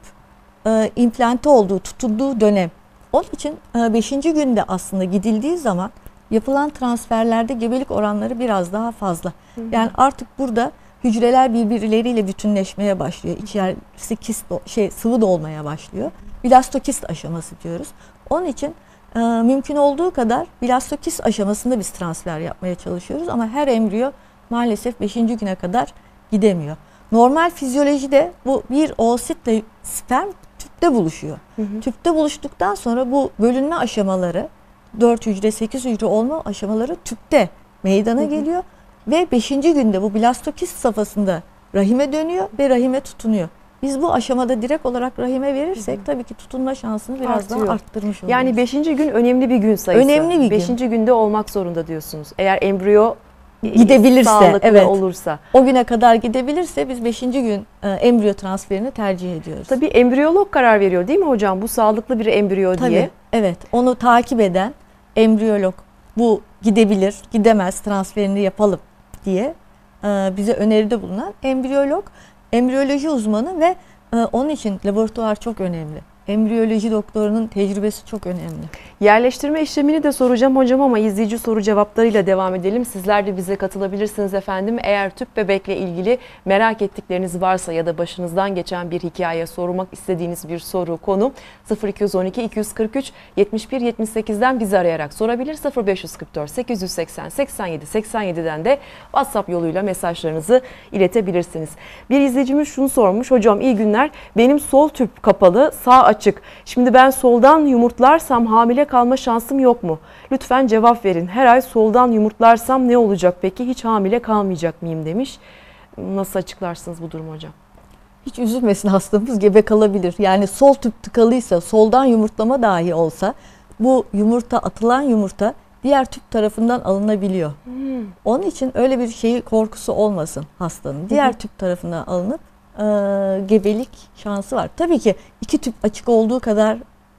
B: e, implante olduğu, tutulduğu dönem. Onun için beşinci günde aslında gidildiği zaman yapılan transferlerde gebelik oranları biraz daha fazla. Hı hı. Yani artık burada hücreler birbirleriyle bütünleşmeye başlıyor. İçerisi kist, şey, sıvı dolmaya başlıyor. Blastokist aşaması diyoruz. Onun için e, mümkün olduğu kadar blastokist aşamasında biz transfer yapmaya çalışıyoruz. Ama her embriyo maalesef beşinci güne kadar gidemiyor. Normal fizyolojide bu bir oositle sperm tüpte buluşuyor. Hı hı. Tüpte buluştuktan sonra bu bölünme aşamaları, dört hücre, sekiz hücre olma aşamaları tüpte meydana hı hı. geliyor. Ve beşinci günde bu blastokist safhasında rahime dönüyor ve rahime tutunuyor. Biz bu aşamada direkt olarak rahime verirsek hı hı. tabii ki tutunma şansını biraz Artıyor. daha arttırmış oluruz.
A: Yani beşinci gün önemli bir gün sayısı.
B: Önemli bir gün.
A: beşinci günde olmak zorunda diyorsunuz. Eğer embriyo
B: gidebilirse,
A: sağlıklı
B: evet,
A: olursa.
B: O güne kadar gidebilirse biz beşinci gün e, embriyo transferini tercih ediyoruz.
A: Tabii embriyolog karar veriyor değil mi hocam? Bu sağlıklı bir embriyo
B: Tabii,
A: diye.
B: Evet. Onu takip eden embriyolog bu gidebilir, gidemez, transferini yapalım diye e, bize öneride bulunan embriyolog, embriyoloji uzmanı ve e, onun için laboratuvar çok önemli. Embriyoloji doktorunun tecrübesi çok önemli.
A: Yerleştirme işlemini de soracağım hocam ama izleyici soru cevaplarıyla devam edelim. Sizler de bize katılabilirsiniz efendim. Eğer tüp bebekle ilgili merak ettikleriniz varsa ya da başınızdan geçen bir hikaye, sormak istediğiniz bir soru, konu sıfır iki on iki iki yüz kırk üç yetmiş bir yetmiş sekizden bizi arayarak sorabilir. sıfır beş yüz kırk dört sekiz yüz seksen seksen yedi seksen yedi'den de WhatsApp yoluyla mesajlarınızı iletebilirsiniz. Bir izleyicimiz şunu sormuş. Hocam iyi günler. Benim sol tüp kapalı, sağ açık. Şimdi ben soldan yumurtlarsam hamile kalma şansım yok mu? Lütfen cevap verin. Her ay soldan yumurtlarsam ne olacak peki? Hiç hamile kalmayacak mıyım demiş. Nasıl açıklarsınız bu durumu hocam?
B: Hiç üzülmesin hastamız, gebe kalabilir. Yani sol tüp tıkalıysa, soldan yumurtlama dahi olsa bu yumurta, atılan yumurta diğer tüp tarafından alınabiliyor. Hmm. Onun için öyle bir şeyi korkusu olmasın hastanın. Diğer hmm. tüp tarafından alınıp e, gebelik şansı var. Tabii ki iki tüp açık olduğu kadar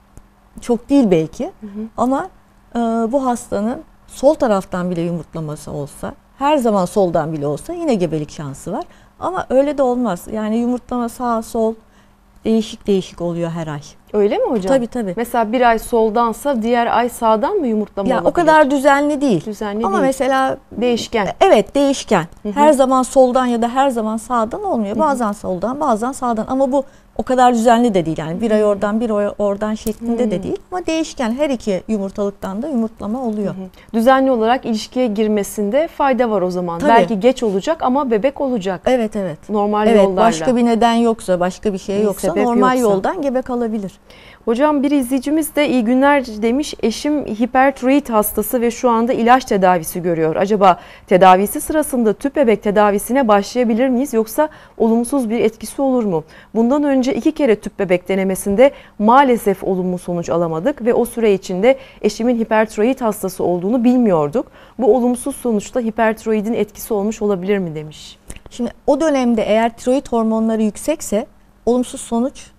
B: çok değil belki, hı hı. ama e, bu hastanın sol taraftan bile yumurtlaması olsa, her zaman soldan bile olsa yine gebelik şansı var. Ama öyle de olmaz. Yani yumurtlama sağ sol değişik değişik oluyor her ay.
A: Öyle mi hocam?
B: Tabii tabii.
A: Mesela bir ay soldansa diğer ay sağdan mı yumurtlama
B: ya
A: olabilir?
B: O kadar düzenli değil.
A: Düzenli
B: Ama
A: değil.
B: mesela
A: değişken.
B: Evet, değişken. Hı hı. Her zaman soldan ya da her zaman sağdan olmuyor. Hı hı. Bazen soldan, bazen sağdan. Ama bu o kadar düzenli de değil. Yani bir ay oradan, bir ay oradan şeklinde hmm. de değil. Ama değişken, her iki yumurtalıktan da yumurtlama oluyor. Hı hı.
A: Düzenli olarak ilişkiye girmesinde fayda var o zaman. Tabii. Belki geç olacak ama bebek olacak.
B: Evet evet.
A: Normal
B: evet,
A: yollarla.
B: Başka bir neden yoksa, başka bir şey bir yoksa normal yoksa. yoldan gebe kalabilir.
A: Hocam bir izleyicimiz de iyi günler demiş. Eşim hipertiroid hastası ve şu anda ilaç tedavisi görüyor. Acaba tedavisi sırasında tüp bebek tedavisine başlayabilir miyiz yoksa olumsuz bir etkisi olur mu? Bundan önce iki kere tüp bebek denemesinde maalesef olumlu sonuç alamadık ve o süre içinde eşimin hipertiroid hastası olduğunu bilmiyorduk. Bu olumsuz sonuçta hipertiroidin etkisi olmuş olabilir mi demiş.
B: Şimdi o dönemde eğer tiroid hormonları yüksekse olumsuz sonuç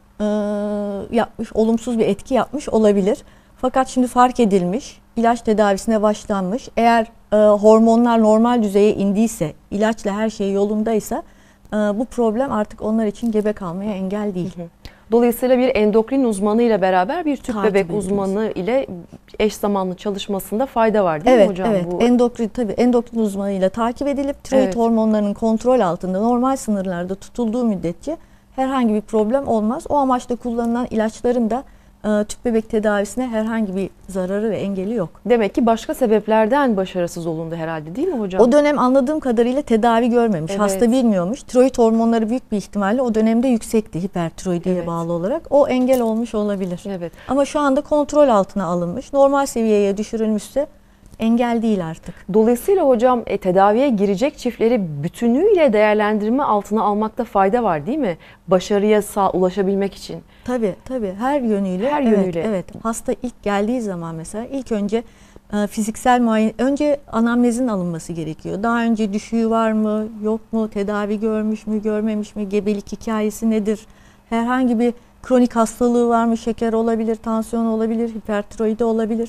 B: yapmış, olumsuz bir etki yapmış olabilir. Fakat şimdi fark edilmiş, ilaç tedavisine başlanmış. Eğer e, hormonlar normal düzeye indiyse, ilaçla her şey yolundaysa e, bu problem artık onlar için gebe kalmaya engel değil. Hı hı.
A: Dolayısıyla bir endokrin uzmanı ile beraber bir tüp Takip bebek ediyoruz. uzmanı ile eş zamanlı çalışmasında fayda var değil
B: evet,
A: mi hocam?
B: Evet, evet. Endokrin tabii endokrin uzmanı ile takip edilip tiroid evet. hormonlarının kontrol altında normal sınırlarda tutulduğu müddetçe herhangi bir problem olmaz. O amaçla kullanılan ilaçların da e, tüp bebek tedavisine herhangi bir zararı ve engeli yok.
A: Demek ki başka sebeplerden başarısız olundu herhalde değil mi hocam?
B: O dönem anladığım kadarıyla tedavi görmemiş. Evet. Hasta bilmiyormuş. Tiroid hormonları büyük bir ihtimalle o dönemde yüksekti hipertiroidiye evet. bağlı olarak. O engel olmuş olabilir. Evet. Ama şu anda kontrol altına alınmış. Normal seviyeye düşürülmüşse engel değil artık.
A: Dolayısıyla hocam e, tedaviye girecek çiftleri bütünüyle değerlendirme altına almakta fayda var değil mi? Başarıya sağ ulaşabilmek için.
B: Tabii tabii her yönüyle.
A: Her
B: evet,
A: yönüyle.
B: Evet. Hasta ilk geldiği zaman mesela ilk önce e, fiziksel muayene, önce anamnezin alınması gerekiyor. Daha önce düşüğü var mı, yok mu, tedavi görmüş mü, görmemiş mi, gebelik hikayesi nedir? Herhangi bir kronik hastalığı var mı, şeker olabilir, tansiyon olabilir, hipertiroidi olabilir.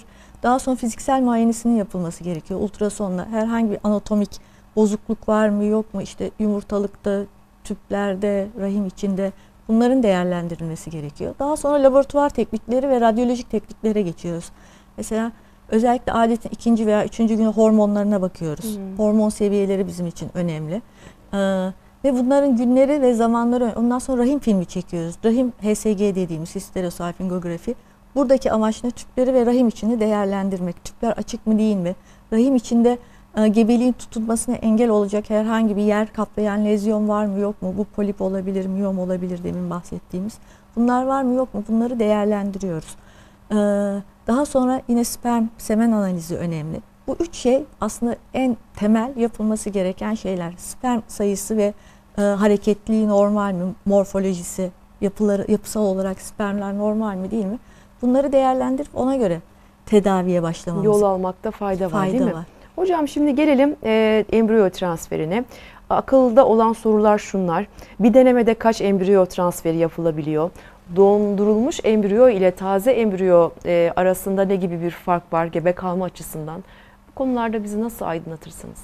B: Daha sonra fiziksel muayenesinin yapılması gerekiyor. Ultrasonla herhangi bir anatomik bozukluk var mı yok mu? İşte yumurtalıkta, tüplerde, rahim içinde bunların değerlendirilmesi gerekiyor. Daha sonra laboratuvar teknikleri ve radyolojik tekniklere geçiyoruz. Mesela özellikle adetin ikinci veya üçüncü günü hormonlarına bakıyoruz. Hmm. Hormon seviyeleri bizim için önemli. Ee, ve bunların günleri ve zamanları, ondan sonra rahim filmi çekiyoruz. Rahim H S G dediğimiz histerosalpingografi. Buradaki amaç ne? Tüpleri ve rahim içini değerlendirmek. Tüpler açık mı değil mi? Rahim içinde e, gebeliğin tutulmasına engel olacak herhangi bir yer kaplayan lezyon var mı yok mu? Bu polip olabilir, miyom olabilir demin bahsettiğimiz. Bunlar var mı yok mu? Bunları değerlendiriyoruz. Ee, daha sonra yine sperm, semen analizi önemli. Bu üç şey aslında en temel yapılması gereken şeyler. Sperm sayısı ve e, hareketliği normal mi? Morfolojisi, yapıları, yapısal olarak spermler normal mi değil mi? Bunları değerlendirip ona göre tedaviye başlamamız.
A: Yol almakta fayda var
B: fayda
A: değil mi?
B: Var.
A: Hocam şimdi gelelim e, embriyo transferine. Akılda olan sorular şunlar. Bir denemede kaç embriyo transferi yapılabiliyor? Dondurulmuş embriyo ile taze embriyo e, arasında ne gibi bir fark var gebe kalma açısından? Bu konularda bizi nasıl aydınlatırsınız?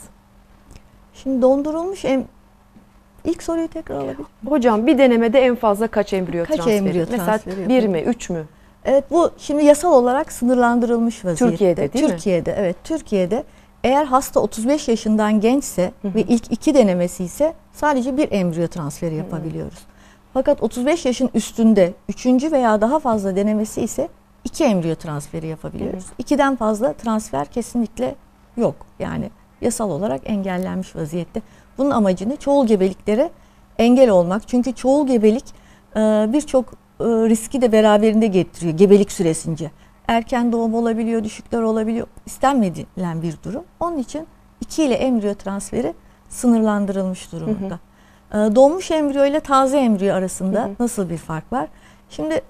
B: Şimdi dondurulmuş em İlk soruyu tekrar alabilir.
A: Hocam bir denemede en fazla kaç embriyo
B: kaç
A: transferi?
B: Embriyo
A: Mesela
B: transferi
A: bir mi, üç mü?
B: Evet, bu şimdi yasal olarak sınırlandırılmış vaziyette.
A: Türkiye'de değil
B: Türkiye'de, mi? Evet, Türkiye'de eğer hasta otuz beş yaşından gençse hı hı. ve ilk iki denemesi ise sadece bir embriyo transferi yapabiliyoruz. Hı hı. Fakat otuz beş yaşın üstünde üçüncü veya daha fazla denemesi ise iki embriyo transferi yapabiliyoruz. Hı hı. İkiden fazla transfer kesinlikle yok. Yani yasal olarak engellenmiş vaziyette. Bunun amacını çoğul gebeliklere engel olmak. Çünkü çoğul gebelik birçok riski de beraberinde getiriyor gebelik süresince. Erken doğum olabiliyor, düşükler olabiliyor. İstenmedilen bir durum. Onun için iki ile embriyo transferi sınırlandırılmış durumda. Hı hı. Doğmuş embriyo ile taze embriyo arasında hı hı. nasıl bir fark var? Şimdi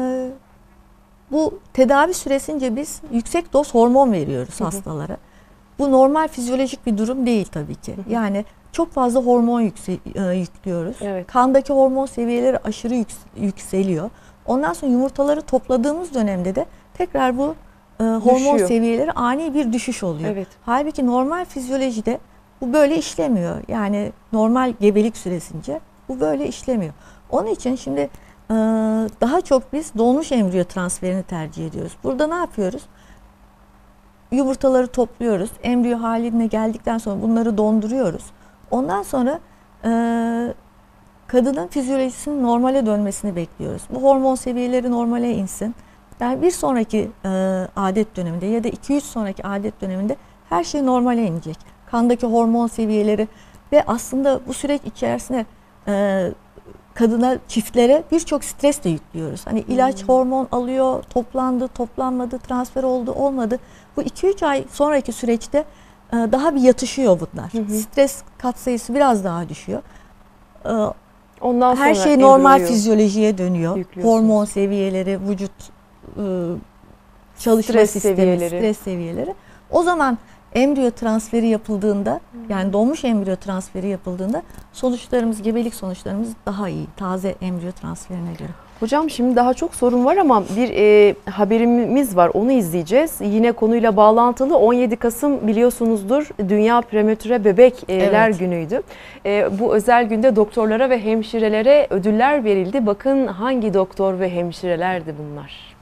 B: bu tedavi süresince biz yüksek doz hormon veriyoruz hı hı. hastalara. Bu normal fizyolojik bir durum değil tabii ki. Hı hı. Yani çok fazla hormon yükse, yüklüyoruz. Evet. Kandaki hormon seviyeleri aşırı yüks, yükseliyor. Ondan sonra yumurtaları topladığımız dönemde de tekrar bu e, hormon Düşüyor. seviyeleri ani bir düşüş oluyor. Evet. Halbuki normal fizyolojide bu böyle işlemiyor. Yani normal gebelik süresince bu böyle işlemiyor. Onun için şimdi e, daha çok biz doğmuş embriyo transferini tercih ediyoruz. Burada ne yapıyoruz? Yumurtaları topluyoruz. Embriyo haline geldikten sonra bunları donduruyoruz. Ondan sonra e, kadının fizyolojisinin normale dönmesini bekliyoruz. Bu hormon seviyeleri normale insin. Yani bir sonraki e, adet döneminde ya da iki üç sonraki adet döneminde her şey normale inecek. Kandaki hormon seviyeleri ve aslında bu süreç içerisinde e, kadına, çiftlere birçok stres de yüklüyoruz. Hani ilaç, hmm. hormon alıyor, toplandı, toplanmadı, transfer oldu, olmadı. Bu iki üç ay sonraki süreçte e, daha bir yatışıyor bunlar. Hı hı. Stres katsayısı biraz daha düşüyor. E, Ondan her şey normal fizyolojiye dönüyor. Hormon seviyeleri, vücut e, çalışma stres sistemi, seviyeleri. stres seviyeleri. O zaman embriyo transferi yapıldığında, yani doğmuş embriyo transferi yapıldığında sonuçlarımız, gebelik sonuçlarımız daha iyi. Taze embriyo transferine göre.
A: Hocam şimdi daha çok sorun var ama bir e, haberimiz var, onu izleyeceğiz. Yine konuyla bağlantılı. on yedi Kasım biliyorsunuzdur Dünya Prematüre Bebekler evet. Günü'ydü. E, bu özel günde doktorlara ve hemşirelere ödüller verildi. Bakın hangi doktor ve hemşirelerdi bunlar?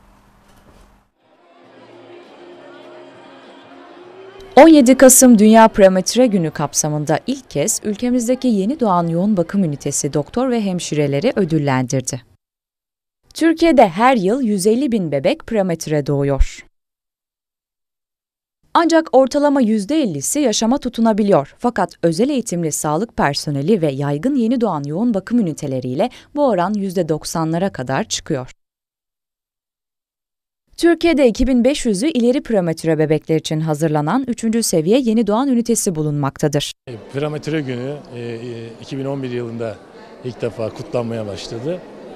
C: on yedi Kasım Dünya Prematüre Günü kapsamında ilk kez ülkemizdeki yeni doğan yoğun bakım ünitesi doktor ve hemşireleri ödüllendirdi. Türkiye'de her yıl yüz elli bin bebek prematüre doğuyor. Ancak ortalama yüzde ellisi yaşama tutunabiliyor. Fakat özel eğitimli sağlık personeli ve yaygın yeni doğan yoğun bakım üniteleriyle bu oran yüzde doksanlara kadar çıkıyor. Türkiye'de iki bin beş yüzü ileri prematüre bebekler için hazırlanan üçüncü seviye yeni doğan ünitesi bulunmaktadır.
D: Prematüre günü iki bin on bir yılında ilk defa kutlanmaya başladı.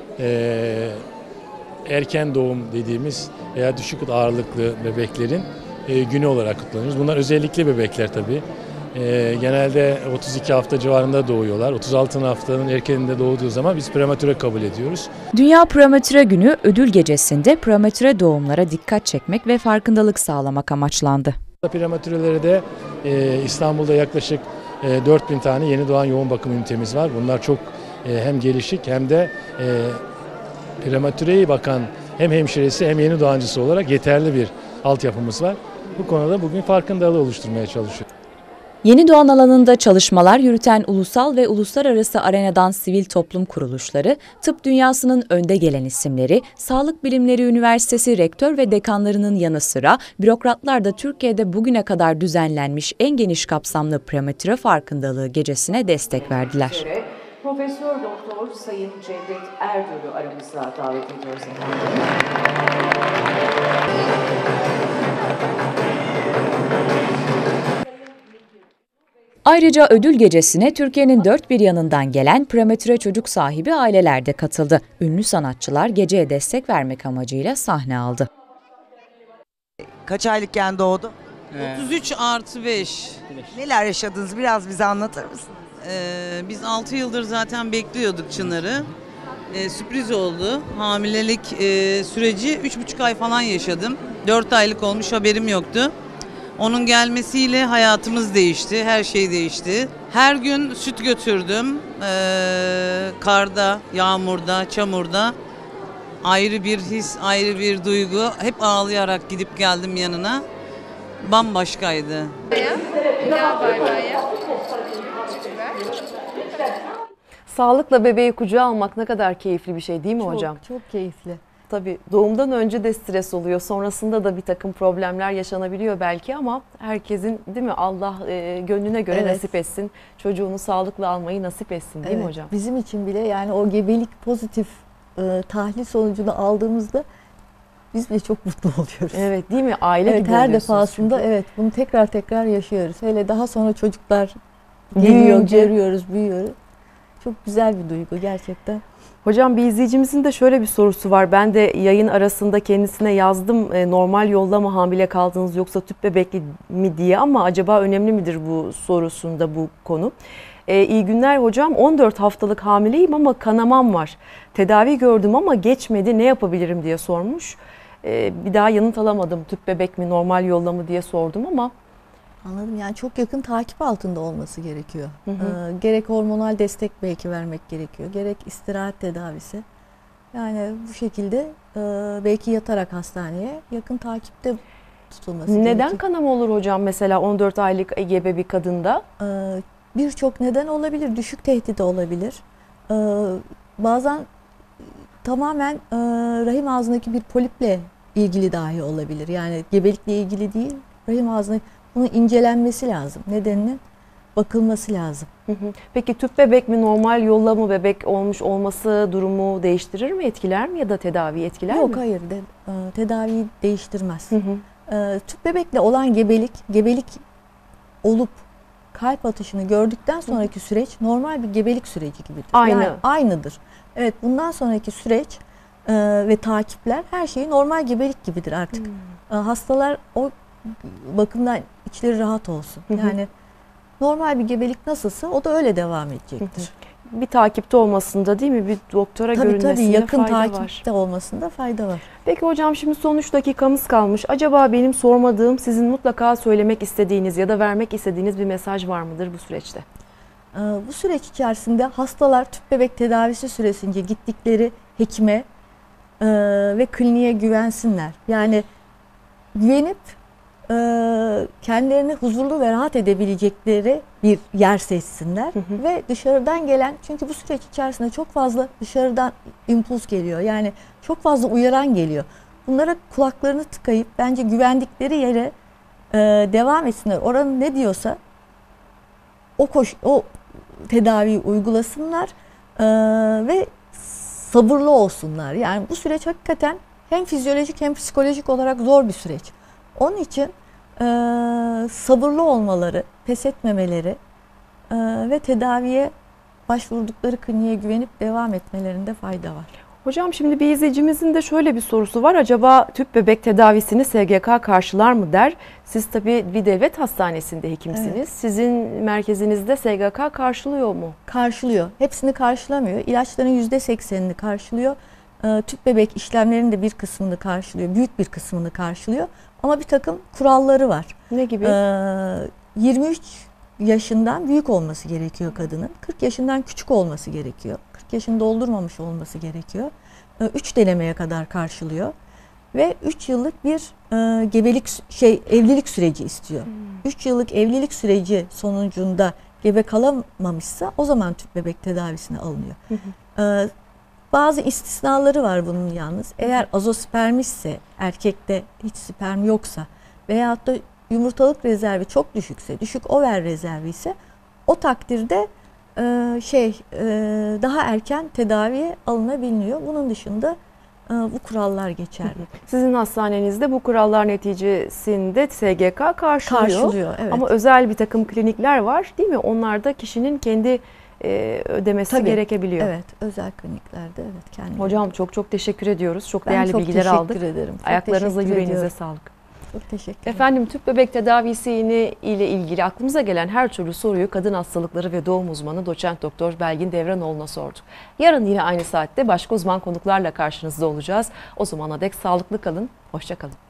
D: Erken doğum dediğimiz veya düşük ağırlıklı bebeklerin günü olarak kutlanıyoruz. Bunlar özellikle bebekler tabii. e, genelde otuz iki hafta civarında doğuyorlar. otuz altı haftanın erkeninde doğduğu zaman biz prematüre kabul ediyoruz.
C: Dünya Prematüre Günü ödül gecesinde prematüre doğumlara dikkat çekmek ve farkındalık sağlamak amaçlandı.
D: Prematürelere de e, İstanbul'da yaklaşık e, dört bin tane yeni doğan yoğun bakım ünitemiz var. Bunlar çok e, hem gelişik hem de e, prematüreye bakan hem hemşiresi hem yeni doğancısı olarak yeterli bir altyapımız var. Bu konuda bugün farkındalığı oluşturmaya çalışıyoruz.
C: Yeni doğan alanında çalışmalar yürüten ulusal ve uluslararası arenadan sivil toplum kuruluşları, tıp dünyasının önde gelen isimleri, Sağlık Bilimleri Üniversitesi rektör ve dekanlarının yanı sıra bürokratlar da Türkiye'de bugüne kadar düzenlenmiş en geniş kapsamlı prematüre farkındalığı gecesine destek verdiler.
E: Profesör Doktor Sayın Cevdet Ergür'ü aramıza davet ediyoruz efendim.
C: Ayrıca ödül gecesine Türkiye'nin dört bir yanından gelen prematüre çocuk sahibi aileler de katıldı. Ünlü sanatçılar geceye destek vermek amacıyla sahne aldı.
F: Kaç aylıkken doğdu?
G: otuz üç artı beş.
F: Neler yaşadınız? Biraz bize anlatır mısınız?
G: Ee, biz altı yıldır zaten bekliyorduk Çınar'ı. Ee, sürpriz oldu. Hamilelik e, süreci üç buçuk ay falan yaşadım. dört aylık olmuş, haberim yoktu. Onun gelmesiyle hayatımız değişti, her şey değişti. Her gün süt götürdüm. Ee, karda, yağmurda, çamurda. Ayrı bir his, ayrı bir duygu. Hep ağlayarak gidip geldim yanına. Bambaşkaydı.
H: Gel bay bay ya.
A: Sağlıkla bebeği kucağa almak ne kadar keyifli bir şey değil mi
B: Çok,
A: hocam?
B: çok keyifli.
A: Tabii doğumdan önce de stres oluyor. Sonrasında da bir takım problemler yaşanabiliyor belki ama herkesin değil mi Allah e, gönlüne göre
B: Evet.
A: nasip etsin. Çocuğunu sağlıkla almayı nasip etsin değil mi
B: Evet,
A: hocam?
B: bizim için bile yani o gebelik pozitif e, tahlil sonucunu aldığımızda biz de çok mutlu oluyoruz.
A: Evet değil mi? Aile
B: Evet,
A: gibi
B: her
A: oluyorsunuz
B: defasında
A: çünkü.
B: evet bunu tekrar tekrar yaşıyoruz. Hele daha sonra çocuklar geliyor,
A: Büyüyünce.
B: görüyoruz, büyüyoruz. Çok güzel bir duygu gerçekten.
A: Hocam bir izleyicimizin de şöyle bir sorusu var. Ben de yayın arasında kendisine yazdım. E, normal yolla mı hamile kaldınız yoksa tüp bebekli mi diye ama acaba önemli midir bu sorusunda bu konu? E, iyi günler hocam. on dört haftalık hamileyim ama kanamam var. Tedavi gördüm ama geçmedi. Ne yapabilirim diye sormuş. E, bir daha yanıt alamadım. Tüp bebek mi normal yolla mı diye sordum ama.
B: Anladım. Yani çok yakın takip altında olması gerekiyor.
A: Hı hı.
B: Ee, gerek hormonal destek belki vermek gerekiyor. Gerek istirahat tedavisi. Yani bu şekilde e, belki yatarak hastaneye yakın takipte tutulması
A: Neden
B: gerekiyor.
A: kanama olur hocam mesela on dört aylık gebe bir kadında?
B: Ee, Birçok neden olabilir. Düşük tehdidi olabilir. Ee, bazen tamamen e, rahim ağzındaki bir poliple ilgili dahi olabilir. Yani gebelikle ilgili değil. Rahim ağzındaki bunun incelenmesi lazım. Nedeninin bakılması lazım.
A: Hı hı. Peki tüp bebek mi normal yolla mı bebek olmuş olması durumu değiştirir mi, etkiler mi ya da tedavi etkiler mi?
B: Yok hayır de, e, tedaviyi değiştirmez.
A: Hı hı.
B: E, tüp bebekle olan gebelik, gebelik olup kalp atışını gördükten sonraki süreç normal bir gebelik süreci gibidir.
A: Aynı.
B: Yani aynıdır. Evet, bundan sonraki süreç e, ve takipler her şeyi normal gebelik gibidir artık.
A: Hmm.
B: E, hastalar o bakımdan içleri rahat olsun.
A: Hı hı.
B: Yani normal bir gebelik nasılsa o da öyle devam edecektir.
A: Bir takipte olmasında değil mi? Bir doktora
B: Tabii tabii
A: görünmesinde
B: yakın
A: fayda var.
B: takipte olmasında fayda var.
A: Peki hocam şimdi son üç dakikamız kalmış. Acaba benim sormadığım, sizin mutlaka söylemek istediğiniz ya da vermek istediğiniz bir mesaj var mıdır bu süreçte?
B: Ee, Bu süreç içerisinde hastalar tüp bebek tedavisi süresince gittikleri hekime e, ve kliniğe güvensinler. Yani güvenip e, kendilerini huzurlu ve rahat edebilecekleri bir yer seçsinler.
A: Hı hı.
B: Ve dışarıdan gelen, çünkü bu süreç içerisinde çok fazla dışarıdan impuls geliyor. Yani çok fazla uyaran geliyor. Bunlara kulaklarını tıkayıp bence güvendikleri yere e, devam etsinler. Oranın ne diyorsa o koş o tedaviyi uygulasınlar e, ve sabırlı olsunlar. Yani bu süreç hakikaten hem fizyolojik hem psikolojik olarak zor bir süreç. Onun için e, sabırlı olmaları, pes etmemeleri e, ve tedaviye başvurdukları kliniğe güvenip devam etmelerinde fayda var.
A: Hocam şimdi bir izleyicimizin de şöyle bir sorusu var. Acaba tüp bebek tedavisini S G K karşılar mı der? Siz tabii bir devlet hastanesinde hekimsiniz.
B: Evet.
A: Sizin merkezinizde S G K karşılıyor mu?
B: Karşılıyor. Hepsini karşılamıyor. İlaçların yüzde seksenini karşılıyor. Ee, tüp bebek işlemlerinin de bir kısmını karşılıyor. Büyük bir kısmını karşılıyor. Ama bir takım kuralları var.
A: Ne gibi?
B: Ee, yirmi üç yaşından büyük olması gerekiyor kadının. kırk yaşından küçük olması gerekiyor. kırk yaşını doldurmamış olması gerekiyor. üç denemeye kadar karşılıyor. Ve üç yıllık bir e, gebelik şey evlilik süreci istiyor. üç hmm. yıllık evlilik süreci sonucunda gebe kalamamışsa o zaman tüp bebek tedavisine alınıyor. Ee, bazı istisnaları var bunun yalnız. Eğer azospermişse, erkekte hiç sperm yoksa veyahut da yumurtalık rezervi çok düşükse, düşük over rezervi ise o takdirde e, şey e, daha erken tedaviye alınabiliyor. Bunun dışında e, bu kurallar geçerli.
A: Sizin hastanenizde bu kurallar neticesinde S G K karşılıyor.
B: Karşılıyor, evet.
A: Ama özel bir takım klinikler var değil mi? Onlarda kişinin kendi e, ödemesi
B: Tabii,
A: gerekebiliyor.
B: Evet, özel kliniklerde evet kendileri.
A: Hocam çok çok teşekkür ediyoruz. Çok
B: ben
A: değerli
B: çok
A: bilgiler aldık.
B: teşekkür ederim. Çok
A: Ayaklarınıza,
B: teşekkür
A: yüreğinize
B: ediyorum.
A: sağlık.
B: Çok teşekkür ederim.
A: Efendim tüp bebek tedavisi ile ilgili aklımıza gelen her türlü soruyu kadın hastalıkları ve doğum uzmanı doçent doktor Belgin Devranoğlu'na sorduk. Yarın yine aynı saatte başka uzman konuklarla karşınızda olacağız. O zamana dek sağlıklı kalın, hoşça kalın.